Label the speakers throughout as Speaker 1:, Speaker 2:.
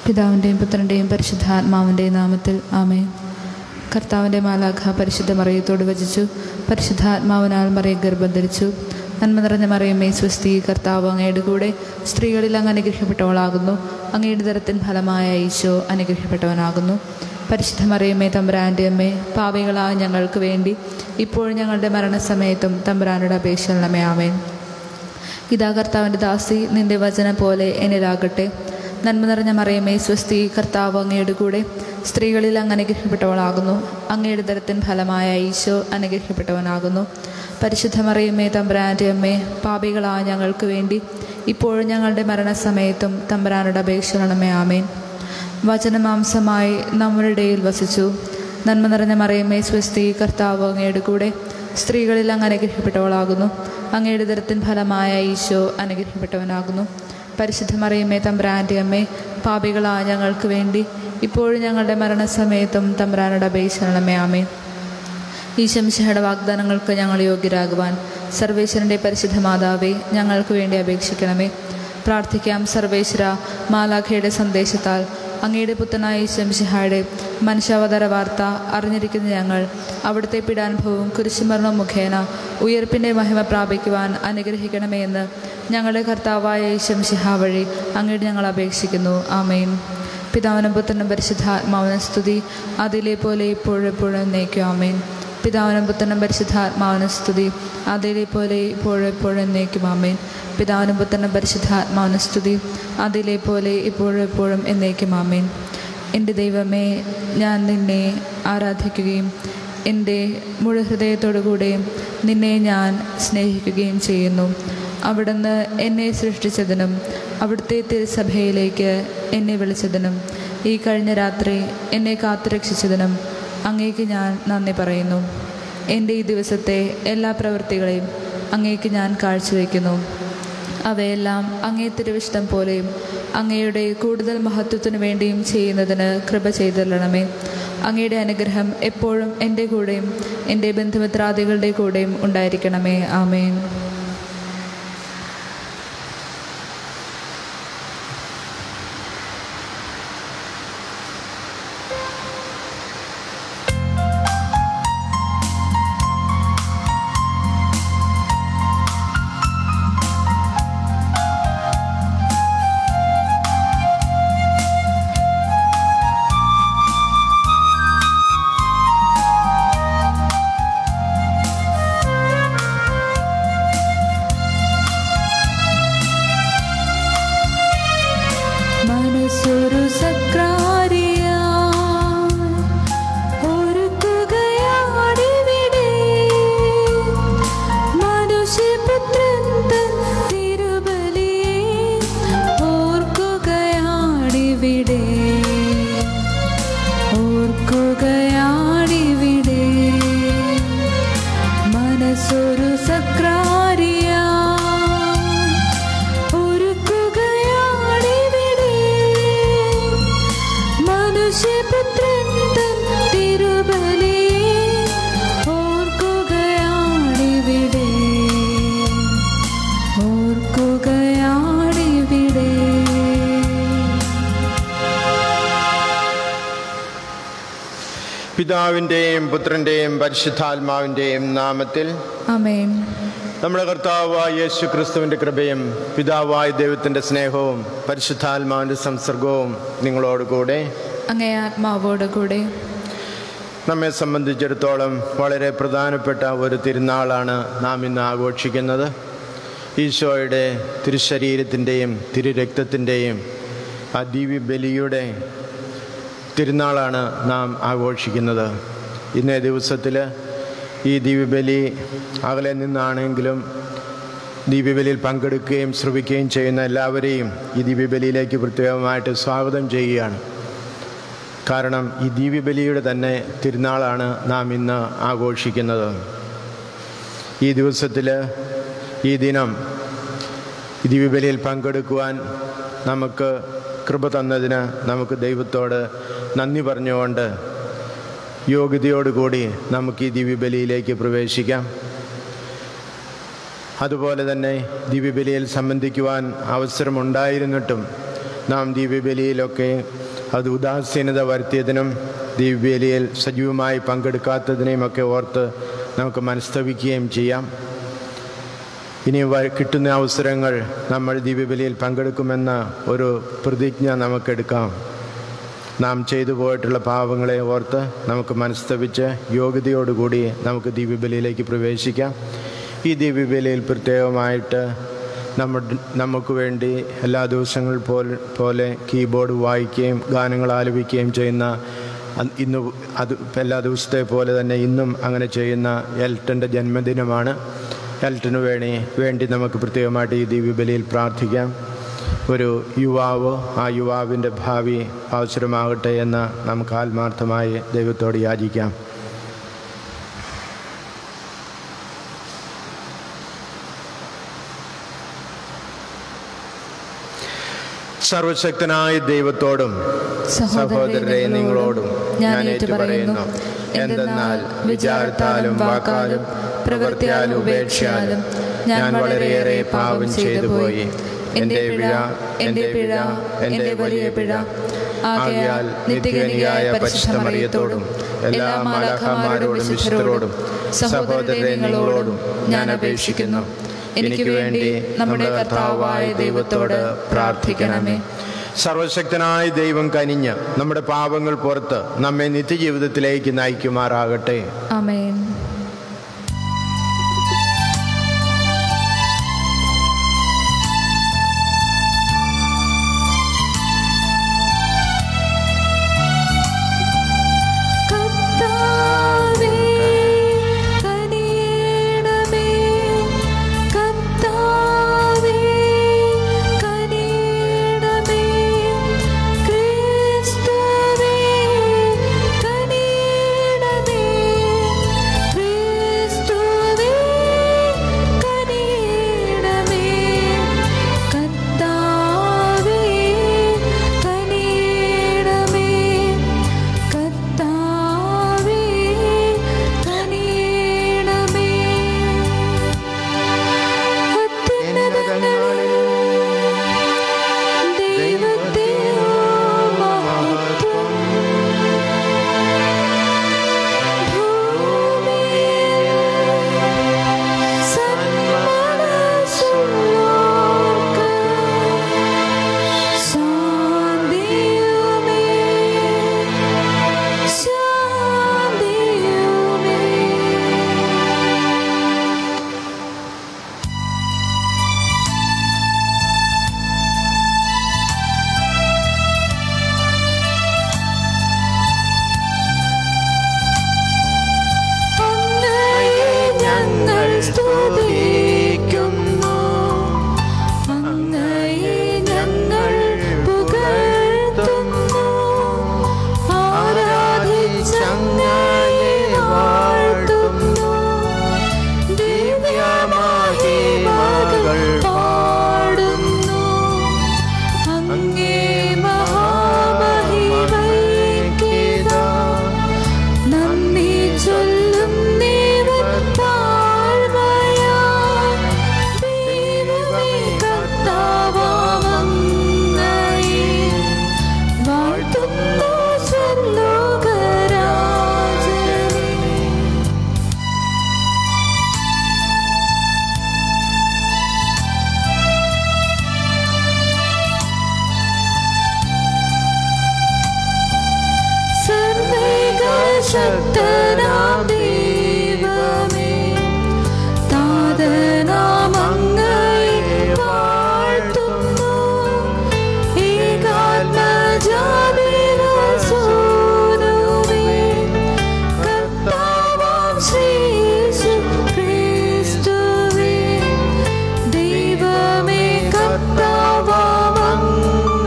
Speaker 1: പിതാവിൻ്റെയും പുത്രൻ്റെയും പരിശുദ്ധാത്മാവിൻ്റെയും നാമത്തിൽ ആമേൻ. കർത്താവിൻ്റെ മാലാഖ പരിശുദ്ധ മറിയത്തോട് വചിച്ചു. പരിശുദ്ധാത്മാവിനാൽ മറിയം ഗർഭം ധരിച്ചു. നന്മ നിറഞ്ഞ മറിയമേ സ്വസ്തി, കർത്താവ് അങ്ങയുടെ കൂടെ സ്ത്രീകളിൽ അങ്ങ് അനുഗ്രഹിക്കപ്പെട്ടവളാകുന്നു. അങ്ങയുടെ ദരത്തിൻ ഫലമായ ഈശോ അനുഗ്രഹിക്കപ്പെട്ടവനാകുന്നു. പരിശുദ്ധ മറിയമേ തമ്പുരാൻ്റെ അമ്മേ, പാപികളായ ഞങ്ങൾക്ക് വേണ്ടി ഇപ്പോഴും ഞങ്ങളുടെ മരണസമയത്തും തമ്പുരാനോട് അപേക്ഷിക്കണമേ. ആമേൻ. ഇതാ കർത്താവിൻ്റെ ദാസി, നിന്റെ വചനം പോലെ എന്നിലാകട്ടെ. നന്മ നിറഞ്ഞ മറിയമേ സ്വസ്തി, കർത്താവ് അങ്ങയുടെ കൂടെ സ്ത്രീകളിൽ അങ്ങ് അനുഗ്രഹിക്കപ്പെട്ടവളാകുന്നു. അങ്ങയുടെ ദരത്തിൻ ഫലമായ ഈശോ അനുഗ്രഹിക്കപ്പെട്ടവനാകുന്നു. പരിശുദ്ധ മറിയമേ തമ്പുരാൻ്റെ അമ്മേ, പാപികളായ ഞങ്ങൾക്ക് വേണ്ടി ഇപ്പോഴും ഞങ്ങളുടെ മരണസമയത്തും തമ്പുരാനോട് അപേക്ഷിക്കണമേ. ആമേൻ. വചനമാംസമായി നമ്മുടെ ഇടയിൽ വസിച്ചു. നന്മ നിറഞ്ഞ മറിയമേ സ്വസ്തി, കർത്താവ് അങ്ങയുടെ കൂടെ സ്ത്രീകളിൽ അങ്ങ് അനുഗ്രഹിക്കപ്പെട്ടവളാകുന്നു. അങ്ങയുടെ ദരത്തിൻ ഫലമായ ഈശോ അനുഗ്രഹിക്കപ്പെട്ടവനാകുന്നു. പരിശുദ്ധ മറിയമേ തമ്പുരാൻ്റെ അമ്മേ, പാപികളായ ഞങ്ങൾക്ക് വേണ്ടി ഇപ്പോഴും ഞങ്ങളുടെ മരണസമയത്തും തമ്പുരാനോട് അപേക്ഷിക്കണമേ. ആമേൻ. ഈശോ മിശിഹായുടെ വാഗ്ദാനങ്ങൾക്ക് ഞങ്ങൾ യോഗ്യരാകുവാൻ സർവേശ്വരൻ്റെ പരിശുദ്ധ മാതാവേ, ഞങ്ങൾക്ക് വേണ്ടി അപേക്ഷിക്കണമേ. പ്രാർത്ഥിക്കാം. സർവേശ്വര, മാലാഖയുടെ സന്ദേശത്താൽ അങ്ങയുടെ പുത്രനായ ഈശോ മിശിഹായുടെ മനുഷ്യാവതാര വാർത്ത അറിഞ്ഞിരിക്കുന്ന ഞങ്ങൾ അവിടുത്തെ പീഡാനുഭവവും കുരിശുമരണവും മുഖേന ഉയർപ്പിൻ്റെ മഹിമ പ്രാപിക്കുവാൻ അനുഗ്രഹിക്കണമേ എന്ന് ഞങ്ങളുടെ കർത്താവായ ഈശോ മിശിഹാ വഴി അങ്ങയോട് ഞങ്ങൾ അപേക്ഷിക്കുന്നു. ആമേൻ. പിതാവിനും പുത്രനും പരിശുദ്ധാത്മാവിനും സ്തുതി, അതിലെ പോലെ ഇപ്പോഴെപ്പോഴും എന്നേക്കും. ആമേൻ. പിതാവിനും പുത്രനും പരിശുദ്ധാത്മാവിനും സ്തുതി, അതിലെ പോലെ ഇപ്പോഴെപ്പോഴും എന്നേക്കും. ആമേൻ. പിതാവിനും പുത്രനും പരിശുദ്ധാത്മാവിനും സ്തുതി, അതിലെ പോലെ ഇപ്പോഴെപ്പോഴും എന്നേക്കും. ആമേൻ. എൻ്റെ ദൈവമേ, ഞാൻ നിന്നെ ആരാധിക്കുകയും എൻ്റെ മുഴു ഹൃദയത്തോടുകൂടെയും നിന്നെ ഞാൻ സ്നേഹിക്കുകയും ചെയ്യുന്നു. അവിടുന്ന് എന്നെ സൃഷ്ടിച്ചതിനും അവിടുത്തെ തിരുസഭയിലേക്ക് എന്നെ വിളിച്ചതിനും ഈ കഴിഞ്ഞ രാത്രി എന്നെ കാത്തുരക്ഷിച്ചതിനും അങ്ങേക്ക് ഞാൻ നന്ദി പറയുന്നു. എൻ്റെ ഈ ദിവസത്തെ എല്ലാ പ്രവൃത്തികളെയും അങ്ങേക്ക് ഞാൻ കാഴ്ചവെക്കുന്നു. അവയെല്ലാം അങ്ങേ തിരുവിഷ്ടം പോലെയും അങ്ങയുടെ കൂടുതൽ മഹത്വത്തിനു വേണ്ടിയും ചെയ്യുന്നതിന് കൃപ ചെയ്തരണമേ. അങ്ങയുടെ അനുഗ്രഹം എപ്പോഴും എൻ്റെ കൂടെയും എൻ്റെ ബന്ധുമിത്രാദികളുടെ കൂടെയും ഉണ്ടായിരിക്കണമേ. ആമേൻ.
Speaker 2: പിതാവിൻ്റെയും പുത്രൻ്റെയും പരിശുദ്ധാത്മാവിൻ്റെയും നാമത്തിൽ ആമേൻ. നമ്മുടെ കർത്താവായ യേശു ക്രിസ്തുവിൻ്റെ കൃപയും പിതാവായ ദൈവത്തിൻ്റെ സ്നേഹവും പരിശുദ്ധാത്മാവിൻ്റെ സംസർഗവും നിങ്ങളോടുകൂടെ
Speaker 1: അങ്ങേ ആത്മാവോടുകൂടെ.
Speaker 2: നമ്മെ സംബന്ധിച്ചിടത്തോളം വളരെ പ്രധാനപ്പെട്ട ഒരു തിരുനാളാണ് നാം ഇന്ന് ആഘോഷിക്കുന്നത്. ഈശോയുടെ തിരുശരീരത്തിൻ്റെയും തിരുരക്തത്തിൻ്റെയും ആ ദിവ്യബലിയുടെ തിരുനാളാണ് നാം ആഘോഷിക്കുന്നത്. ഇന്നേ ദിവസത്തിൽ ഈ ദിവ്യബലി അകലെ നിന്നാണെങ്കിലും ദിവ്യബലിയിൽ പങ്കെടുക്കുകയും ശ്രവിക്കുകയും ചെയ്യുന്ന എല്ലാവരെയും ഈ ദിവ്യബലിയിലേക്ക് പ്രത്യേകമായിട്ട് സ്വാഗതം ചെയ്യുകയാണ്. കാരണം ഈ ദിവ്യബലിയുടെ തന്നെ തിരുനാളാണ് നാം ഇന്ന് ആഘോഷിക്കുന്നത്. ഈ ദിവസത്തിൽ ഈ ദിനം ദിവ്യബലിയിൽ പങ്കെടുക്കുവാൻ നമുക്ക് കൃപ തന്നതിന് നമുക്ക് ദൈവത്തോട് നന്ദി പറഞ്ഞുകൊണ്ട് യോഗ്യതയോടുകൂടി നമുക്ക് ഈ ദിവ്യബലിയിലേക്ക് പ്രവേശിക്കാം. അതുപോലെ തന്നെ ദിവ്യബലിയിൽ സംബന്ധിക്കുവാൻ അവസരമുണ്ടായിരുന്നിട്ടും നാം ദിവ്യബലിയിലൊക്കെ അത് ഉദാസീനത വരുത്തിയതിനും ദിവ്യബലിയിൽ സജീവമായി പങ്കെടുക്കാത്തതിനെയുമൊക്കെ ഓർത്ത് നമുക്ക് മനസ്തപിക്കുകയും ചെയ്യാം. ഇനി കിട്ടുന്ന അവസരങ്ങൾ നമ്മൾ ദിവ്യബലിയിൽ പങ്കെടുക്കുമെന്ന ഒരു പ്രതിജ്ഞ നമുക്കെടുക്കാം. നാം ചെയ്തു പോയിട്ടുള്ള പാപങ്ങളെ ഓർത്ത് നമുക്ക് മനസ്തപിച്ച് യോഗ്യതയോടുകൂടി നമുക്ക് ദിവ്യബലിയിലേക്ക് പ്രവേശിക്കാം. ഈ ദിവ്യബലിയിൽ പ്രത്യേകമായിട്ട് നമുക്ക് വേണ്ടി എല്ലാ ദിവസങ്ങൾ പോലെ കീബോർഡ് വായിക്കുകയും ഗാനങ്ങൾ ആലപിക്കുകയും ചെയ്യുന്ന ഇന്ന് അത് എല്ലാ ദിവസത്തെ പോലെ തന്നെ ഇന്നും അങ്ങനെ ചെയ്യുന്ന എൽട്ടൻ്റെ ജന്മദിനമാണ്. എൽട്ടന് വേണ്ടി നമുക്ക് പ്രത്യേകമായിട്ട് ഈ ദിവ്യബലിയിൽ പ്രാർത്ഥിക്കാം. ഒരു യുവാവ്, ആ യുവാവിൻ്റെ ഭാവി അവസരമാകട്ടെ എന്ന് നമുക്ക് ആത്മാർത്ഥമായി ദൈവത്തോട് യാചിക്കാം. സർവശക്തനായ ദൈവത്തോടും സഹോദരരെ നിങ്ങളോടും ഞാൻ ഏറ്റുപറയുന്നു. എന്തെന്നാൽ വിചാരത്താലും വാക്കാലും പ്രവൃത്തിയാലും ഉപേക്ഷയാലും ഞാൻ വളരെയേറെ പാപം ചെയ്തു പോയി. എൻ്റെ വലിയ പിഴ. ആകയാൽ നിത്യകന്യകയായ പരിശുദ്ധ മറിയത്തോടും എല്ലാ മാലാഖമാരോടും വിശുദ്ധരോടും സഹോദരരെ നിങ്ങളോടും ഞാൻ അപേക്ഷിക്കുന്നു. എനിക്ക് വേണ്ടി നമ്മുടെ കർത്താവായ ദൈവത്തോട് പ്രാർത്ഥിക്കണമേ. സർവശക്തനായ ദൈവം കനിഞ്ഞ് നമ്മുടെ പാപങ്ങൾ പുറത്ത് നമ്മെ നിത്യജീവിതത്തിലേക്ക് നയിക്കുമാറാകട്ടെ.
Speaker 1: ആമേൻ.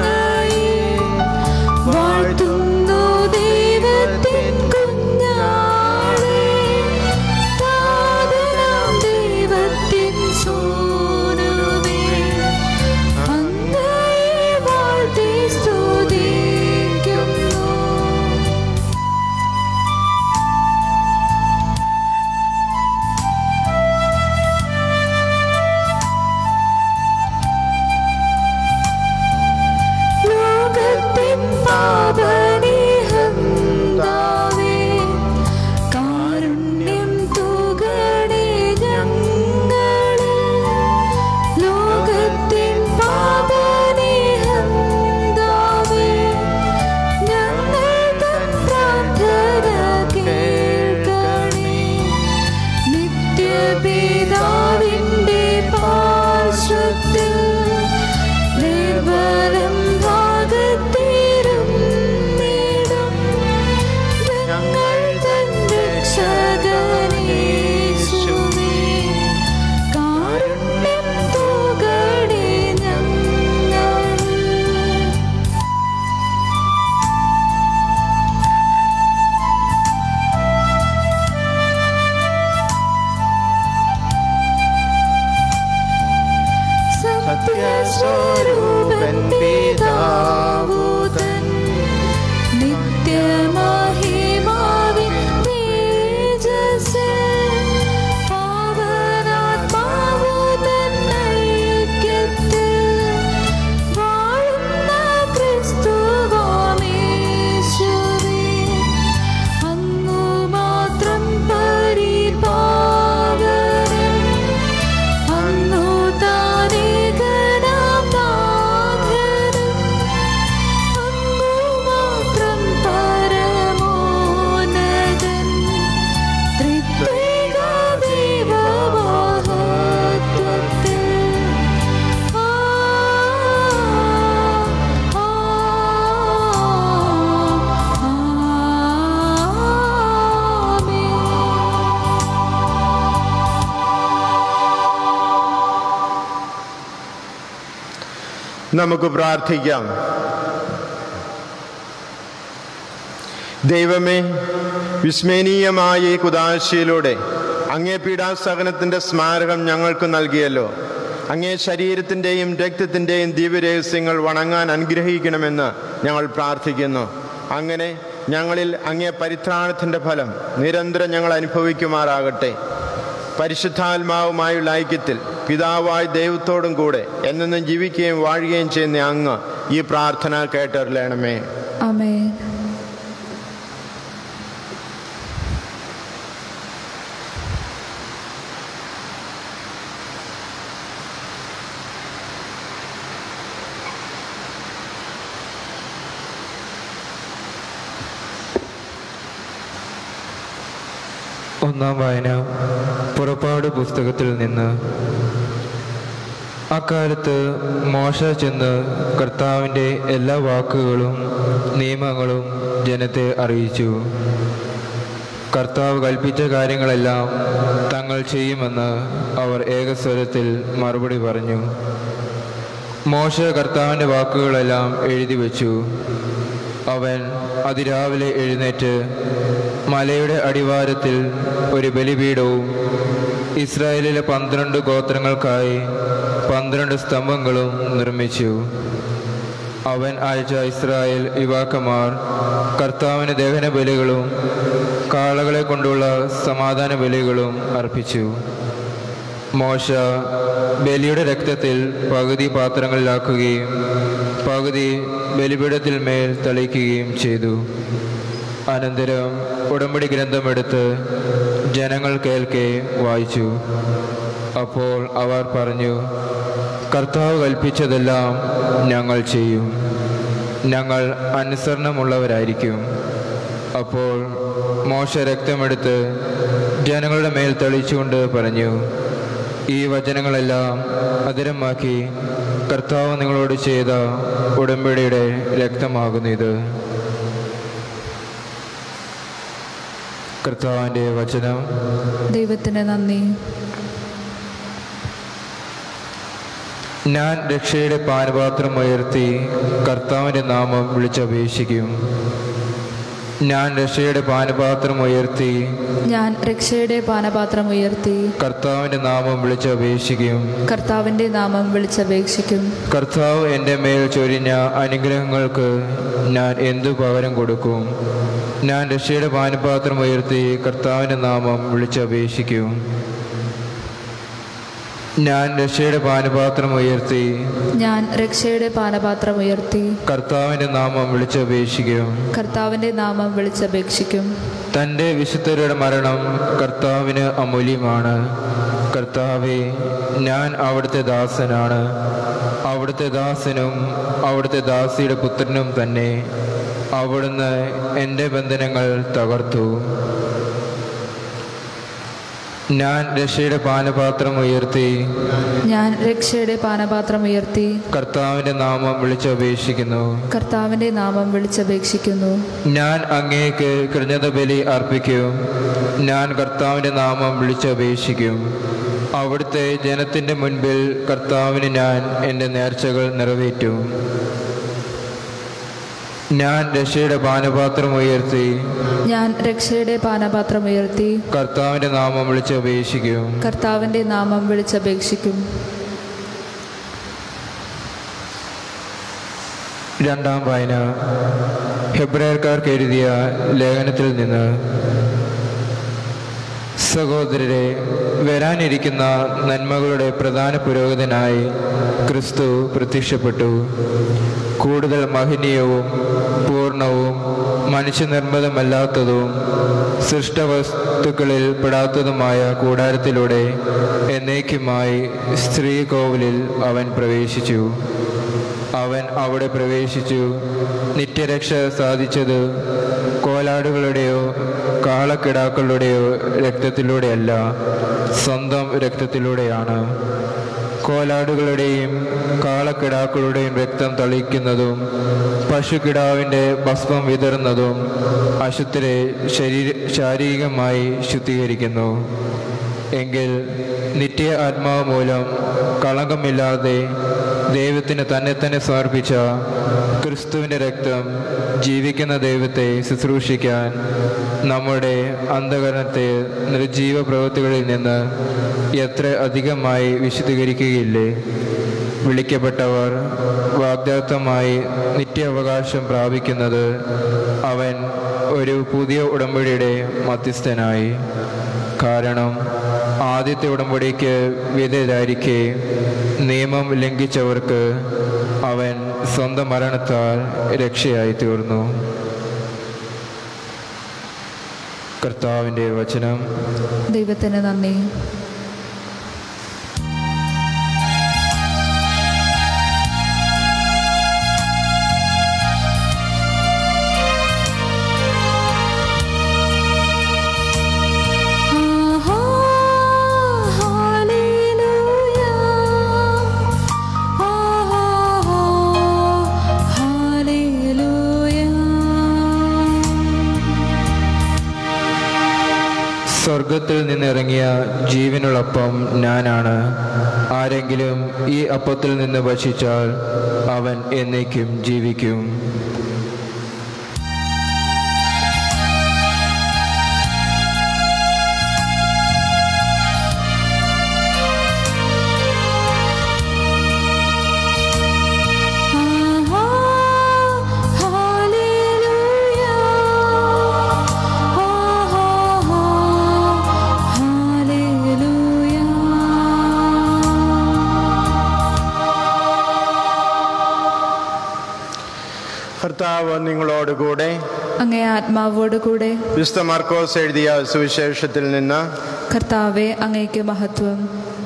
Speaker 3: ദൈവത്തിൻ കുഞ്ഞാ
Speaker 2: നമുക്ക് പ്രാർത്ഥിക്കാം. ദൈവമേ, വിസ്മരണീയമായ ഈ കുദാശയിലൂടെ അങ്ങേ പീഡാസഹനത്തിൻ്റെ സ്മാരകം ഞങ്ങൾക്ക് നൽകിയല്ലോ. അങ്ങേ ശരീരത്തിൻ്റെയും രക്തത്തിൻ്റെയും ദിവ്യരഹസ്യങ്ങൾ വണങ്ങാൻ അനുഗ്രഹിക്കണമെന്ന് ഞങ്ങൾ പ്രാർത്ഥിക്കുന്നു. അങ്ങനെ ഞങ്ങളിൽ അങ്ങേ പരിത്രാണത്തിൻ്റെ ഫലം നിരന്തരം ഞങ്ങൾ അനുഭവിക്കുമാറാകട്ടെ. പരിശുദ്ധാത്മാവുമായുള്ള ഐക്യത്തിൽ പിതാവായ ദൈവത്തോടും കൂടെ എന്നെന്നും ജീവിക്കുകയും വാഴുകയും ചെയ്യുന്ന അങ്ങ് ഈ പ്രാർത്ഥന കേട്ടറിയണമേ.
Speaker 1: ആമേൻ.
Speaker 3: ഒന്നാം വായന പുറപ്പാട് പുസ്തകത്തിൽ നിന്ന്. അക്കാലത്ത് മോശ ചെന്ന് കർത്താവിൻ്റെ എല്ലാ വാക്കുകളും നിയമങ്ങളും ജനത്തെ അറിയിച്ചു. കർത്താവ് കൽപ്പിച്ച കാര്യങ്ങളെല്ലാം തങ്ങൾ ചെയ്യുമെന്ന് അവർ ഏകസ്വരത്തിൽ മറുപടി പറഞ്ഞു. മോശ കർത്താവിൻ്റെ വാക്കുകളെല്ലാം എഴുതി വച്ചു. അവൻ അതിരാവിലെ എഴുന്നേറ്റ് മലയുടെ അടിവാരത്തിൽ ഒരു ബലിപീഠവും ഇസ്രായേലിലെ 12 ഗോത്രങ്ങൾക്കായി 12 സ്തംഭങ്ങളും നിർമ്മിച്ചു. അവൻ അയച്ച ഇസ്രായേൽ യുവാക്കന്മാർ കർത്താവിന് ദഹന ബലികളും കാളകളെ കൊണ്ടുള്ള സമാധാന ബലികളും അർപ്പിച്ചു. മോശ ബലിയുടെ രക്തത്തിൽ പകുതി പാത്രങ്ങളിലാക്കുകയും പകുതി ബലിപീഠത്തിൽ മേൽ തളിക്കുകയും ചെയ്തു. അനന്തരം ഉടമ്പടി ഗ്രന്ഥമെടുത്ത് ജനങ്ങൾ കേൾക്കെ വായിച്ചു. അപ്പോൾ അവർ പറഞ്ഞു, കർത്താവ് കൽപ്പിച്ചതെല്ലാം ഞങ്ങൾ ചെയ്യും, ഞങ്ങൾ അനുസരണമുള്ളവരായിരിക്കും. അപ്പോൾ മോശ രക്തമെടുത്ത് ജനങ്ങളുടെ മേൽ തളിച്ചുകൊണ്ട് പറഞ്ഞു, ഈ വചനങ്ങളെല്ലാം അതിരമാക്കി കർത്താവ് നിങ്ങളോട് ചെയ്ത ഉടമ്പടിയുടെ രക്തമാകുന്നു ഇത്. കർത്താവിൻ്റെ വചനം.
Speaker 1: ദൈവത്തിന് നന്ദി.
Speaker 3: ഞാൻ രക്ഷയുടെ പാനപാത്രം ഉയർത്തി കർത്താവിൻ്റെ നാമം വിളിച്ചപേക്ഷിക്കും. ഞാൻ രക്ഷയുടെ പാനപാത്രം ഉയർത്തി കർത്താവിൻ്റെ നാമം വിളിച്ചപേക്ഷിക്കും. കർത്താവ് എൻ്റെ മേൽ ചൊരിഞ്ഞ അനുഗ്രഹങ്ങൾക്ക് ഞാൻ എന്തു പകരം കൊടുക്കും? ഞാൻ രക്ഷയുടെ പാനപാത്രം ഉയർത്തി കർത്താവിൻ്റെ നാമം വിളിച്ചപേക്ഷിക്കും. ഞാൻ രക്ഷയുടെ പാനപാത്രം ഉയർത്തി കർത്താവിൻ്റെ നാമം വിളിച്ചപേക്ഷിക്കും. തൻ്റെ വിശുദ്ധരുടെ മരണം കർത്താവിന് അമൂല്യമാണ്. കർത്താവേ, ഞാൻ അവിടുത്തെ ദാസനാണ്, അവിടുത്തെ ദാസനും അവിടുത്തെ ദാസിയുടെ പുത്രനും തന്നെ. അവിടുന്ന് എൻ്റെ ബന്ധനങ്ങൾ തകർത്തു. ഞാൻ രക്ഷയുടെ പാനപാത്രം ഉയർത്തി കർത്താവിൻ്റെ നാമം വിളിച്ചപേക്ഷിക്കുന്നു. ഞാൻ അങ്ങേക്ക് കൃതജ്ഞത ബലി അർപ്പിക്കും. ഞാൻ കർത്താവിൻ്റെ നാമം വിളിച്ചപേക്ഷിക്കും. അവിടുത്തെ ജനത്തിൻ്റെ മുൻപിൽ കർത്താവിന് ഞാൻ എൻ്റെ നേർച്ചകൾ നിറവേറ്റും. ഞാൻ രക്ഷയുടെ പാനപാത്രം ഉയർത്തി കർത്താവിൻ്റെ നാമം വിളിച്ചപേക്ഷിക്കും. രണ്ടാം വായന ഹെബ്രായർക്കാർക്ക് എഴുതിയ ലേഖനത്തിൽ നിന്ന്. സഹോദരരെ, വരാനിരിക്കുന്ന നന്മകളുടെ പ്രധാന പുരോഹിതനായി ക്രിസ്തു പ്രത്യക്ഷപ്പെട്ടു. കൂടുതൽ മഹനീയവും പൂർണ്ണവും മനുഷ്യനിർമ്മിതമല്ലാത്തതും സൃഷ്ടവസ്തുക്കളിൽ പെടാത്തതുമായ കൂടാരത്തിലൂടെ എന്നേക്കുമായി സ്ത്രീ കോവിലിൽ അവൻ പ്രവേശിച്ചു. അവൻ അവിടെ പ്രവേശിച്ചു നിത്യരക്ഷ സാധിച്ചത് കോലാടുകളുടെയോ കാളക്കിടാക്കളുടെയോ രക്തത്തിലൂടെയല്ല, സ്വന്തം രക്തത്തിലൂടെയാണ്. കോലാടുകളുടെയും കാളക്കിടാക്കളുടെയും രക്തം തളിക്കുന്നതും പശുക്കിടാവിൻ്റെ ഭസ്മം വിതറുന്നതും അശുദ്ധരെ ശാരീരികമായി ശുദ്ധീകരിക്കുന്നു. എങ്കിൽ നിത്യ ആത്മാവ് മൂലം കളങ്കമില്ലാതെ ദൈവത്തിന് തന്നെ തന്നെ സമർപ്പിച്ച ക്രിസ്തുവിൻ്റെ രക്തം ജീവിക്കുന്ന ദൈവത്തെ ശുശ്രൂഷിക്കാൻ നമ്മുടെ അന്ധകരണത്തെ നിർജീവ പ്രവൃത്തികളിൽ നിന്ന് എത്ര അധികമായി വിശദീകരിക്കുകയില്ലേ? വിളിക്കപ്പെട്ടവർ വാഗ്ദത്തമായി നിത്യാവകാശം പ്രാപിക്കുന്നത് അവൻ ഒരു പുതിയ ഉടമ്പടിയുടെ മധ്യസ്ഥനായി. കാരണം ആദ്യത്തെ ഉടമ്പടിക്ക് വിധേയരായിരിക്കെ നിയമം ലംഘിച്ചവർക്ക് അവൻ സ്വന്തം മരണത്താൽ രക്ഷയായി തീർന്നു. കർത്താവിൻ്റെ വചനം.
Speaker 1: ദൈവത്തിന് നന്ദി.
Speaker 3: സ്വർഗത്തിൽ നിന്നിറങ്ങിയ ജീവനുള്ളപ്പം ഞാനാണ്. ആരെങ്കിലും ഈ അപ്പത്തിൽ നിന്ന് ഭക്ഷിച്ചാൽ അവൻ എന്നേക്കും ജീവിക്കും.
Speaker 2: കർത്താവ് നിങ്ങളോടുകൂടെ,
Speaker 1: അങ്ങേ ആത്മാവോടുകൂടെ.
Speaker 2: വിശുദ്ധ മാർക്കോസ് എഴുതിയ സുവിശേഷത്തിൽ നിന്ന്.
Speaker 1: കർത്താവേ, അങ്ങേക്ക് മഹത്വം.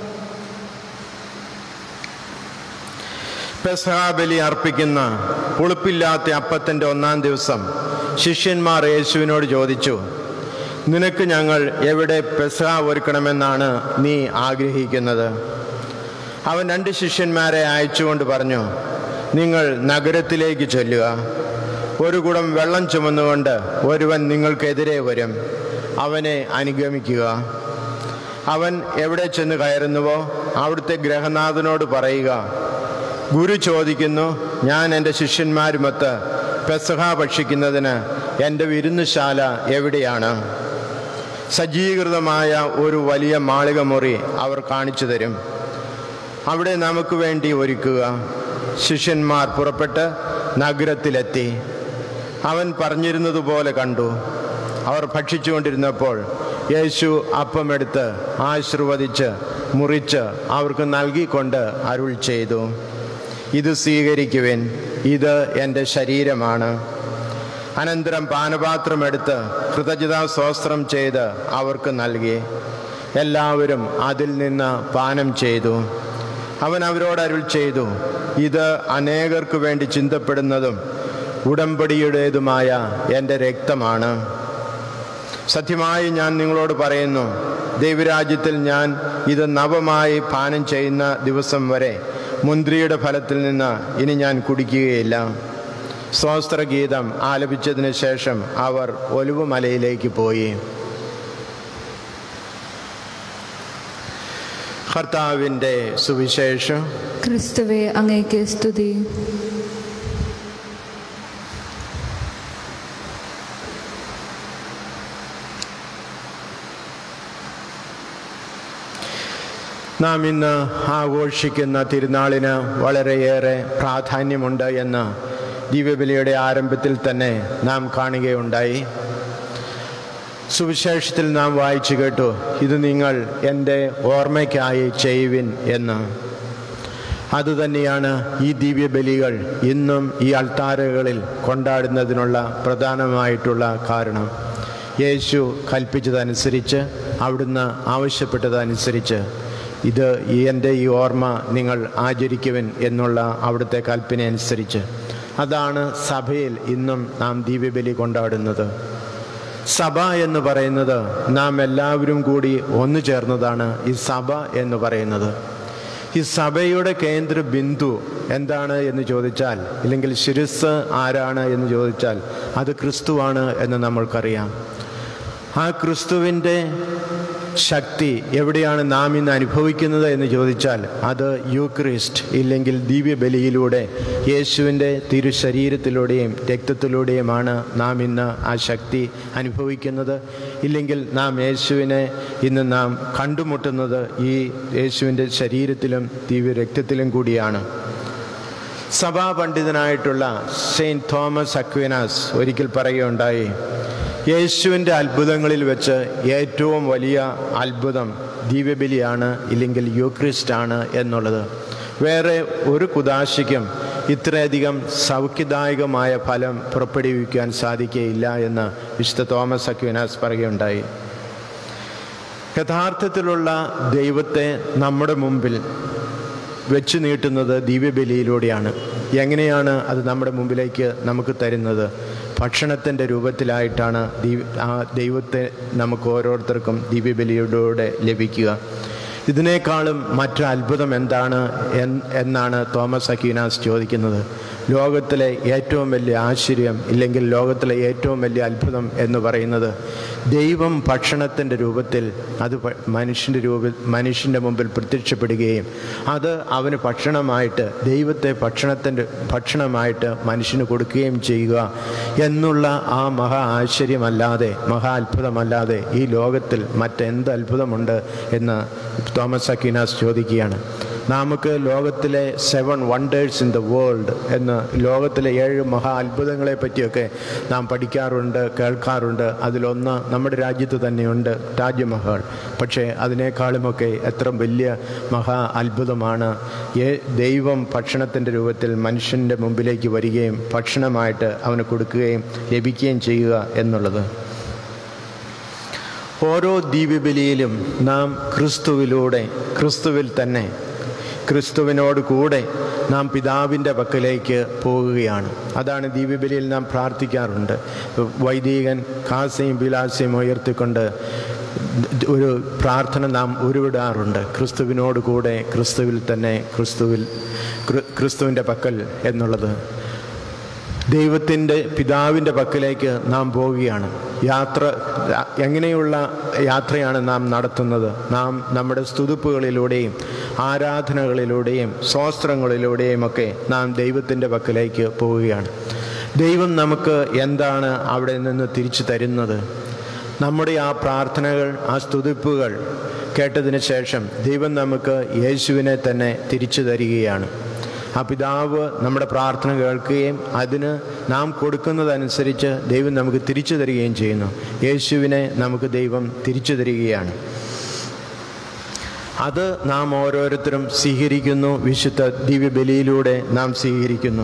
Speaker 2: പെസഹ ബലി അർപ്പിക്കുന്ന പുളിപ്പില്ലാത്ത അപ്പത്തിൻ്റെ 1-ാം ദിവസം ശിഷ്യന്മാർ യേശുവിനോട് ചോദിച്ചു, നിനക്ക് ഞങ്ങൾ എവിടെ പെസഹ ഒരുക്കണമെന്നാണ് നീ ആഗ്രഹിക്കുന്നത്? അവൻ 2 ശിഷ്യന്മാരെ അയച്ചുകൊണ്ട് പറഞ്ഞു, നിങ്ങൾ നഗരത്തിലേക്ക് ചെല്ലുക. ഒരു കുടം വെള്ളം ചുമന്നുകൊണ്ട് ഒരുവൻ നിങ്ങൾക്കെതിരെ വരും. അവനെ അനുഗമിക്കുക. അവൻ എവിടെ ചെന്ന് കയറുന്നുവോ അവിടുത്തെ ഗൃഹനാഥനോട് പറയുക, ഗുരു ചോദിക്കുന്നു, ഞാൻ എൻ്റെ ശിഷ്യന്മാരുമൊത്ത് പെസഹ ഭക്ഷിക്കുന്നതിന് എൻ്റെ വിരുന്നുശാല എവിടെയാണ്? സജ്ജീകൃതമായ ഒരു വലിയ മാളിക മുറി അവർ കാണിച്ചു തരും. അവിടെ നമുക്ക് വേണ്ടി ഒരുക്കുക. ശിഷ്യന്മാർ പുറപ്പെട്ട് നഗരത്തിലെത്തി. അവൻ പറഞ്ഞിരുന്നതുപോലെ കണ്ടു. അവർ ഭക്ഷിച്ചുകൊണ്ടിരുന്നപ്പോൾ യേശു അപ്പമെടുത്ത് ആശീർവദിച്ച് മുറിച്ച് അവർക്ക് നൽകിക്കൊണ്ട് അരുൾ ചെയ്തു, ഇത് സ്വീകരിക്കുവിൻ, ഇത് എൻ്റെ ശരീരമാണ്. അനന്തരം പാനപാത്രമെടുത്ത് കൃതജ്ഞതാസ്തോത്രം ചെയ്ത് അവർക്ക് നൽകി. എല്ലാവരും അതിൽ നിന്ന് പാനം ചെയ്തു. അവൻ അവരോട് അരുൾ ചെയ്തു, ഇത് അനേകർക്ക് വേണ്ടി ചിന്തപ്പെടുന്നതും ഉടമ്പടിയുടേതുമായ എൻ്റെ രക്തമാണ്. സത്യമായി ഞാൻ നിങ്ങളോട് പറയുന്നു, ദൈവരാജ്യത്തിൽ ഞാൻ ഇത് നവമായി പാനം ചെയ്യുന്ന ദിവസം വരെ മുന്തിരിയുടെ ഫലത്തിൽ നിന്ന് ഇനി ഞാൻ കുടിക്കുകയില്ല. സ്തോത്രഗീതം ആലപിച്ചതിന് ശേഷം അവർ ഒലിവുമലയിലേക്ക് പോയി. കർത്താവിൻ്റെ സുവിശേഷം.
Speaker 1: ക്രിസ്തുവേ, അങ്ങേക്ക് സ്തുതി.
Speaker 2: നാം ഇന്ന് ആഘോഷിക്കുന്ന തിരുനാളിന് വളരെയേറെ പ്രാധാന്യമുണ്ട് എന്ന് ദിവ്യബലിയുടെ ആരംഭത്തിൽ തന്നെ നാം കാണുകയുണ്ടായി. സുവിശേഷത്തിൽ നാം വായിച്ചു കേട്ടു, ഇത് നിങ്ങൾ എൻ്റെ ഓർമ്മയ്ക്കായി ചെയ്യുവിൻ എന്ന്. അതുതന്നെയാണ് ഈ ദിവ്യബലികൾ ഇന്നും ഈ അൾത്താരകളിൽ കൊണ്ടാടുന്നതിനുള്ള പ്രധാനമായിട്ടുള്ള കാരണം. യേശു കൽപ്പിച്ചതനുസരിച്ച്, അവിടുന്ന് ആവശ്യപ്പെട്ടതനുസരിച്ച് ഇത് എൻ്റെ ഈ ഓർമ്മ നിങ്ങൾ ആചരിക്കുവിൻ എന്നുള്ള അവിടുത്തെ കൽപ്പന അനുസരിച്ച്, അതാണ് സഭയിൽ ഇന്നും നാം ദിവ്യബലി കൊണ്ടാടുന്നത്. സഭ എന്ന് പറയുന്നത് നാം എല്ലാവരും കൂടി ഒന്നു ചേർന്നതാണ് ഈ സഭ എന്ന് പറയുന്നത്. ഈ സഭയുടെ കേന്ദ്ര ബിന്ദു എന്താണ് എന്ന് ചോദിച്ചാൽ, ഇല്ലെങ്കിൽ ശിരസ് ആരാണ് എന്ന് ചോദിച്ചാൽ, അത് ക്രിസ്തുവാണ് എന്ന് നമ്മൾക്കറിയാം. ആ ക്രിസ്തുവിൻ്റെ ശക്തി എവിടെയാണ് നാം ഇന്ന് അനുഭവിക്കുന്നത് എന്ന് ചോദിച്ചാൽ അത് യൂക്രിസ്റ്റ് ഇല്ലെങ്കിൽ ദിവ്യബലിയിലൂടെ യേശുവിൻ്റെ തിരുശരീരത്തിലൂടെയും രക്തത്തിലൂടെയുമാണ് നാം ഇന്ന് ആ ശക്തി അനുഭവിക്കുന്നത്. ഇല്ലെങ്കിൽ നാം യേശുവിനെ ഇന്ന് നാം കണ്ടുമുട്ടുന്നത് ഈ യേശുവിൻ്റെ ശരീരത്തിലും ദിവ്യ രക്തത്തിലും കൂടിയാണ്. സഭാപണ്ഡിതനായിട്ടുള്ള സെയിൻറ്റ് തോമസ് അക്വിനാസ് ഒരിക്കൽ പറയുകയുണ്ടായി, യേശുവിൻ്റെ അത്ഭുതങ്ങളിൽ വെച്ച് ഏറ്റവും വലിയ അത്ഭുതം ദിവ്യബലിയാണ് ഇല്ലെങ്കിൽ യൂക്രിസ്റ്റാണ് എന്നുള്ളത്. വേറെ ഒരു കുദാശയ്ക്കും ഇത്രയധികം സൗഖ്യദായകമായ ഫലം പുറപ്പെടുവിക്കാൻ സാധിക്കുകയില്ല എന്ന് വിശുദ്ധ തോമസ് അക്വിനാസ് പറയുകയുണ്ടായി. യഥാർത്ഥത്തിലുള്ള ദൈവത്തെ നമ്മുടെ മുമ്പിൽ വെച്ച് നീട്ടുന്നത് ദിവ്യബലിയിലൂടെയാണ്. എങ്ങനെയാണ് അത് നമ്മുടെ മുമ്പിലേക്ക് നമുക്ക് തരുന്നത്? ഭക്ഷണത്തിൻ്റെ രൂപത്തിലായിട്ടാണ് ആ ദൈവത്തെ നമുക്ക് ഓരോരുത്തർക്കും ദിവ്യബലിയിലൂടെ ലഭിക്കുക. ഇതിനേക്കാളും മറ്റൊരു അത്ഭുതം എന്താണ് എന്നാണ് തോമസ് അക്വിനാസ് ചോദിക്കുന്നത്. ലോകത്തിലെ ഏറ്റവും വലിയ ആശ്ചര്യം ഇല്ലെങ്കിൽ ലോകത്തിലെ ഏറ്റവും വലിയ അത്ഭുതം എന്ന് പറയുന്നത് ദൈവം ഭക്ഷണത്തിൻ്റെ രൂപത്തിൽ അത് മനുഷ്യൻ്റെ മുമ്പിൽ പ്രത്യക്ഷപ്പെടുകയും അത് അവന് ഭക്ഷണമായിട്ട് ദൈവത്തെ ഭക്ഷണമായിട്ട് മനുഷ്യന് കൊടുക്കുകയും ചെയ്യുക എന്നുള്ള ആ മഹാ ആശ്ചര്യമല്ലാതെ മഹാ അത്ഭുതമല്ലാതെ ഈ ലോകത്തിൽ മറ്റെന്ത് അത്ഭുതമുണ്ട് എന്ന് തോമസ് അക്വിനാസ് ചോദിക്കുകയാണ്. നമുക്ക് ലോകത്തിലെ 7 വണ്ടേഴ്സ് ഇൻ ദ വേൾഡ് എന്ന് ലോകത്തിലെ 7 മഹാ അത്ഭുതങ്ങളെ പറ്റിയൊക്കെ നാം പഠിക്കാറുണ്ട്, കേൾക്കാറുണ്ട്. അതിലൊന്ന് നമ്മുടെ രാജ്യത്ത് തന്നെയുണ്ട്, താജ്മഹൽ. പക്ഷേ അതിനേക്കാളുമൊക്കെ എത്ര വലിയ മഹാ അത്ഭുതമാണ് ദൈവം ഭക്ഷണത്തിൻ്റെ രൂപത്തിൽ മനുഷ്യൻ്റെ മുമ്പിലേക്ക് വരികയും ഭക്ഷണമായിട്ട് അവന് കൊടുക്കുകയും ലഭിക്കുകയും ചെയ്യുക എന്നുള്ളത്. ഓരോ ദിവ്യബലിയിലും നാം ക്രിസ്തുവിൽ തന്നെ ക്രിസ്തുവിനോട് കൂടെ നാം പിതാവിൻ്റെ പക്കലേക്ക് പോകുകയാണ്. അതാണ് ദിവ്യബലിയിൽ നാം പ്രാർത്ഥിക്കാറുണ്ട്. വൈദികൻ കാസയും പിലാസയും ഉയർത്തിക്കൊണ്ട് ഒരു പ്രാർത്ഥന നാം ഉരുവിടാറുണ്ട്. ക്രിസ്തുവിനോട് കൂടെ ക്രിസ്തുവിൽ തന്നെ ക്രിസ്തുവിൻ്റെ പക്കൽ എന്നുള്ളത്. ദൈവത്തിൻ്റെ പിതാവിൻ്റെ പക്കലേക്ക് നാം പോവുകയാണ്. എങ്ങനെയുള്ള യാത്രയാണ് നാം നടത്തുന്നത്? നാം നമ്മുടെ സ്തുതിപ്പുകളിലൂടെയും ആരാധനകളിലൂടെയും സ്തോത്രങ്ങളിലൂടെയും ഒക്കെ നാം ദൈവത്തിൻ്റെ പക്കലേക്ക് പോവുകയാണ്. ദൈവം നമുക്ക് എന്താണ് അവിടെ നിന്ന് തിരിച്ചു തരുന്നത്? നമ്മുടെ ആ പ്രാർത്ഥനകൾ, ആ സ്തുതിപ്പുകൾ കേട്ടതിന് ശേഷം ദൈവം നമുക്ക് യേശുവിനെ തന്നെ തിരിച്ചു തരികയാണ്. ആ പിതാവ് നമ്മുടെ പ്രാർത്ഥന കേൾക്കുകയും അതിന് നാം കൊടുക്കുന്നതനുസരിച്ച് ദൈവം നമുക്ക് തിരിച്ചു തരികയും ചെയ്യുന്നു. യേശുവിനെ നമുക്ക് ദൈവം തിരിച്ചു തരികയാണ്. അത് നാം ഓരോരുത്തരും സ്വീകരിക്കുന്നു. വിശുദ്ധ ദിവ്യബലിയിലൂടെ നാം സ്വീകരിക്കുന്നു.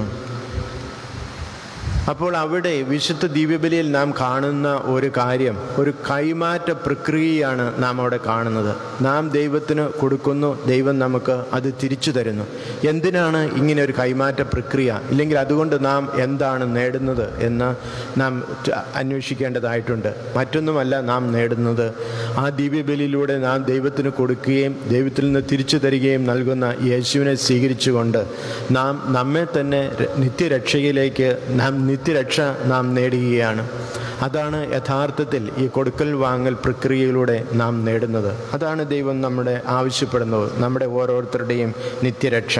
Speaker 2: അപ്പോൾ അവിടെ വിശുദ്ധ ദിവ്യബലിയിൽ നാം കാണുന്ന ഒരു കാര്യം, ഒരു കൈമാറ്റ പ്രക്രിയയാണ് നാം അവിടെ കാണുന്നത്. നാം ദൈവത്തിന് കൊടുക്കുന്നു, ദൈവം നമുക്ക് അത് തിരിച്ചു തരുന്നു. എന്തിനാണ് ഇങ്ങനെ ഒരു കൈമാറ്റ പ്രക്രിയ? ഇല്ലെങ്കിൽ അതുകൊണ്ട് നാം എന്താണ് നേടുന്നത് എന്ന് നാം അന്വേഷിക്കേണ്ടതായിട്ടുണ്ട്. മറ്റൊന്നുമല്ല നാം നേടുന്നത്. ആ ദിവ്യബലിയിലൂടെ നാം ദൈവത്തിന് കൊടുക്കുകയും ദൈവത്തിൽ നിന്ന് തിരിച്ചു തരികയും നൽകുന്ന യേശുവിനെ സ്വീകരിച്ചുകൊണ്ട് നാം നമ്മെ തന്നെ നിത്യരക്ഷയിലേക്ക് നിത്യരക്ഷ നാം നേടുകയാണ്. അതാണ് യഥാർത്ഥത്തിൽ ഈ കൊടുക്കൽ വാങ്ങൽ പ്രക്രിയയിലൂടെ നാം നേടുന്നത്. അതാണ് ദൈവം നമ്മുടെ ആവശ്യപ്പെടുന്നത്, നമ്മുടെ ഓരോരുത്തരുടെയും നിത്യരക്ഷ.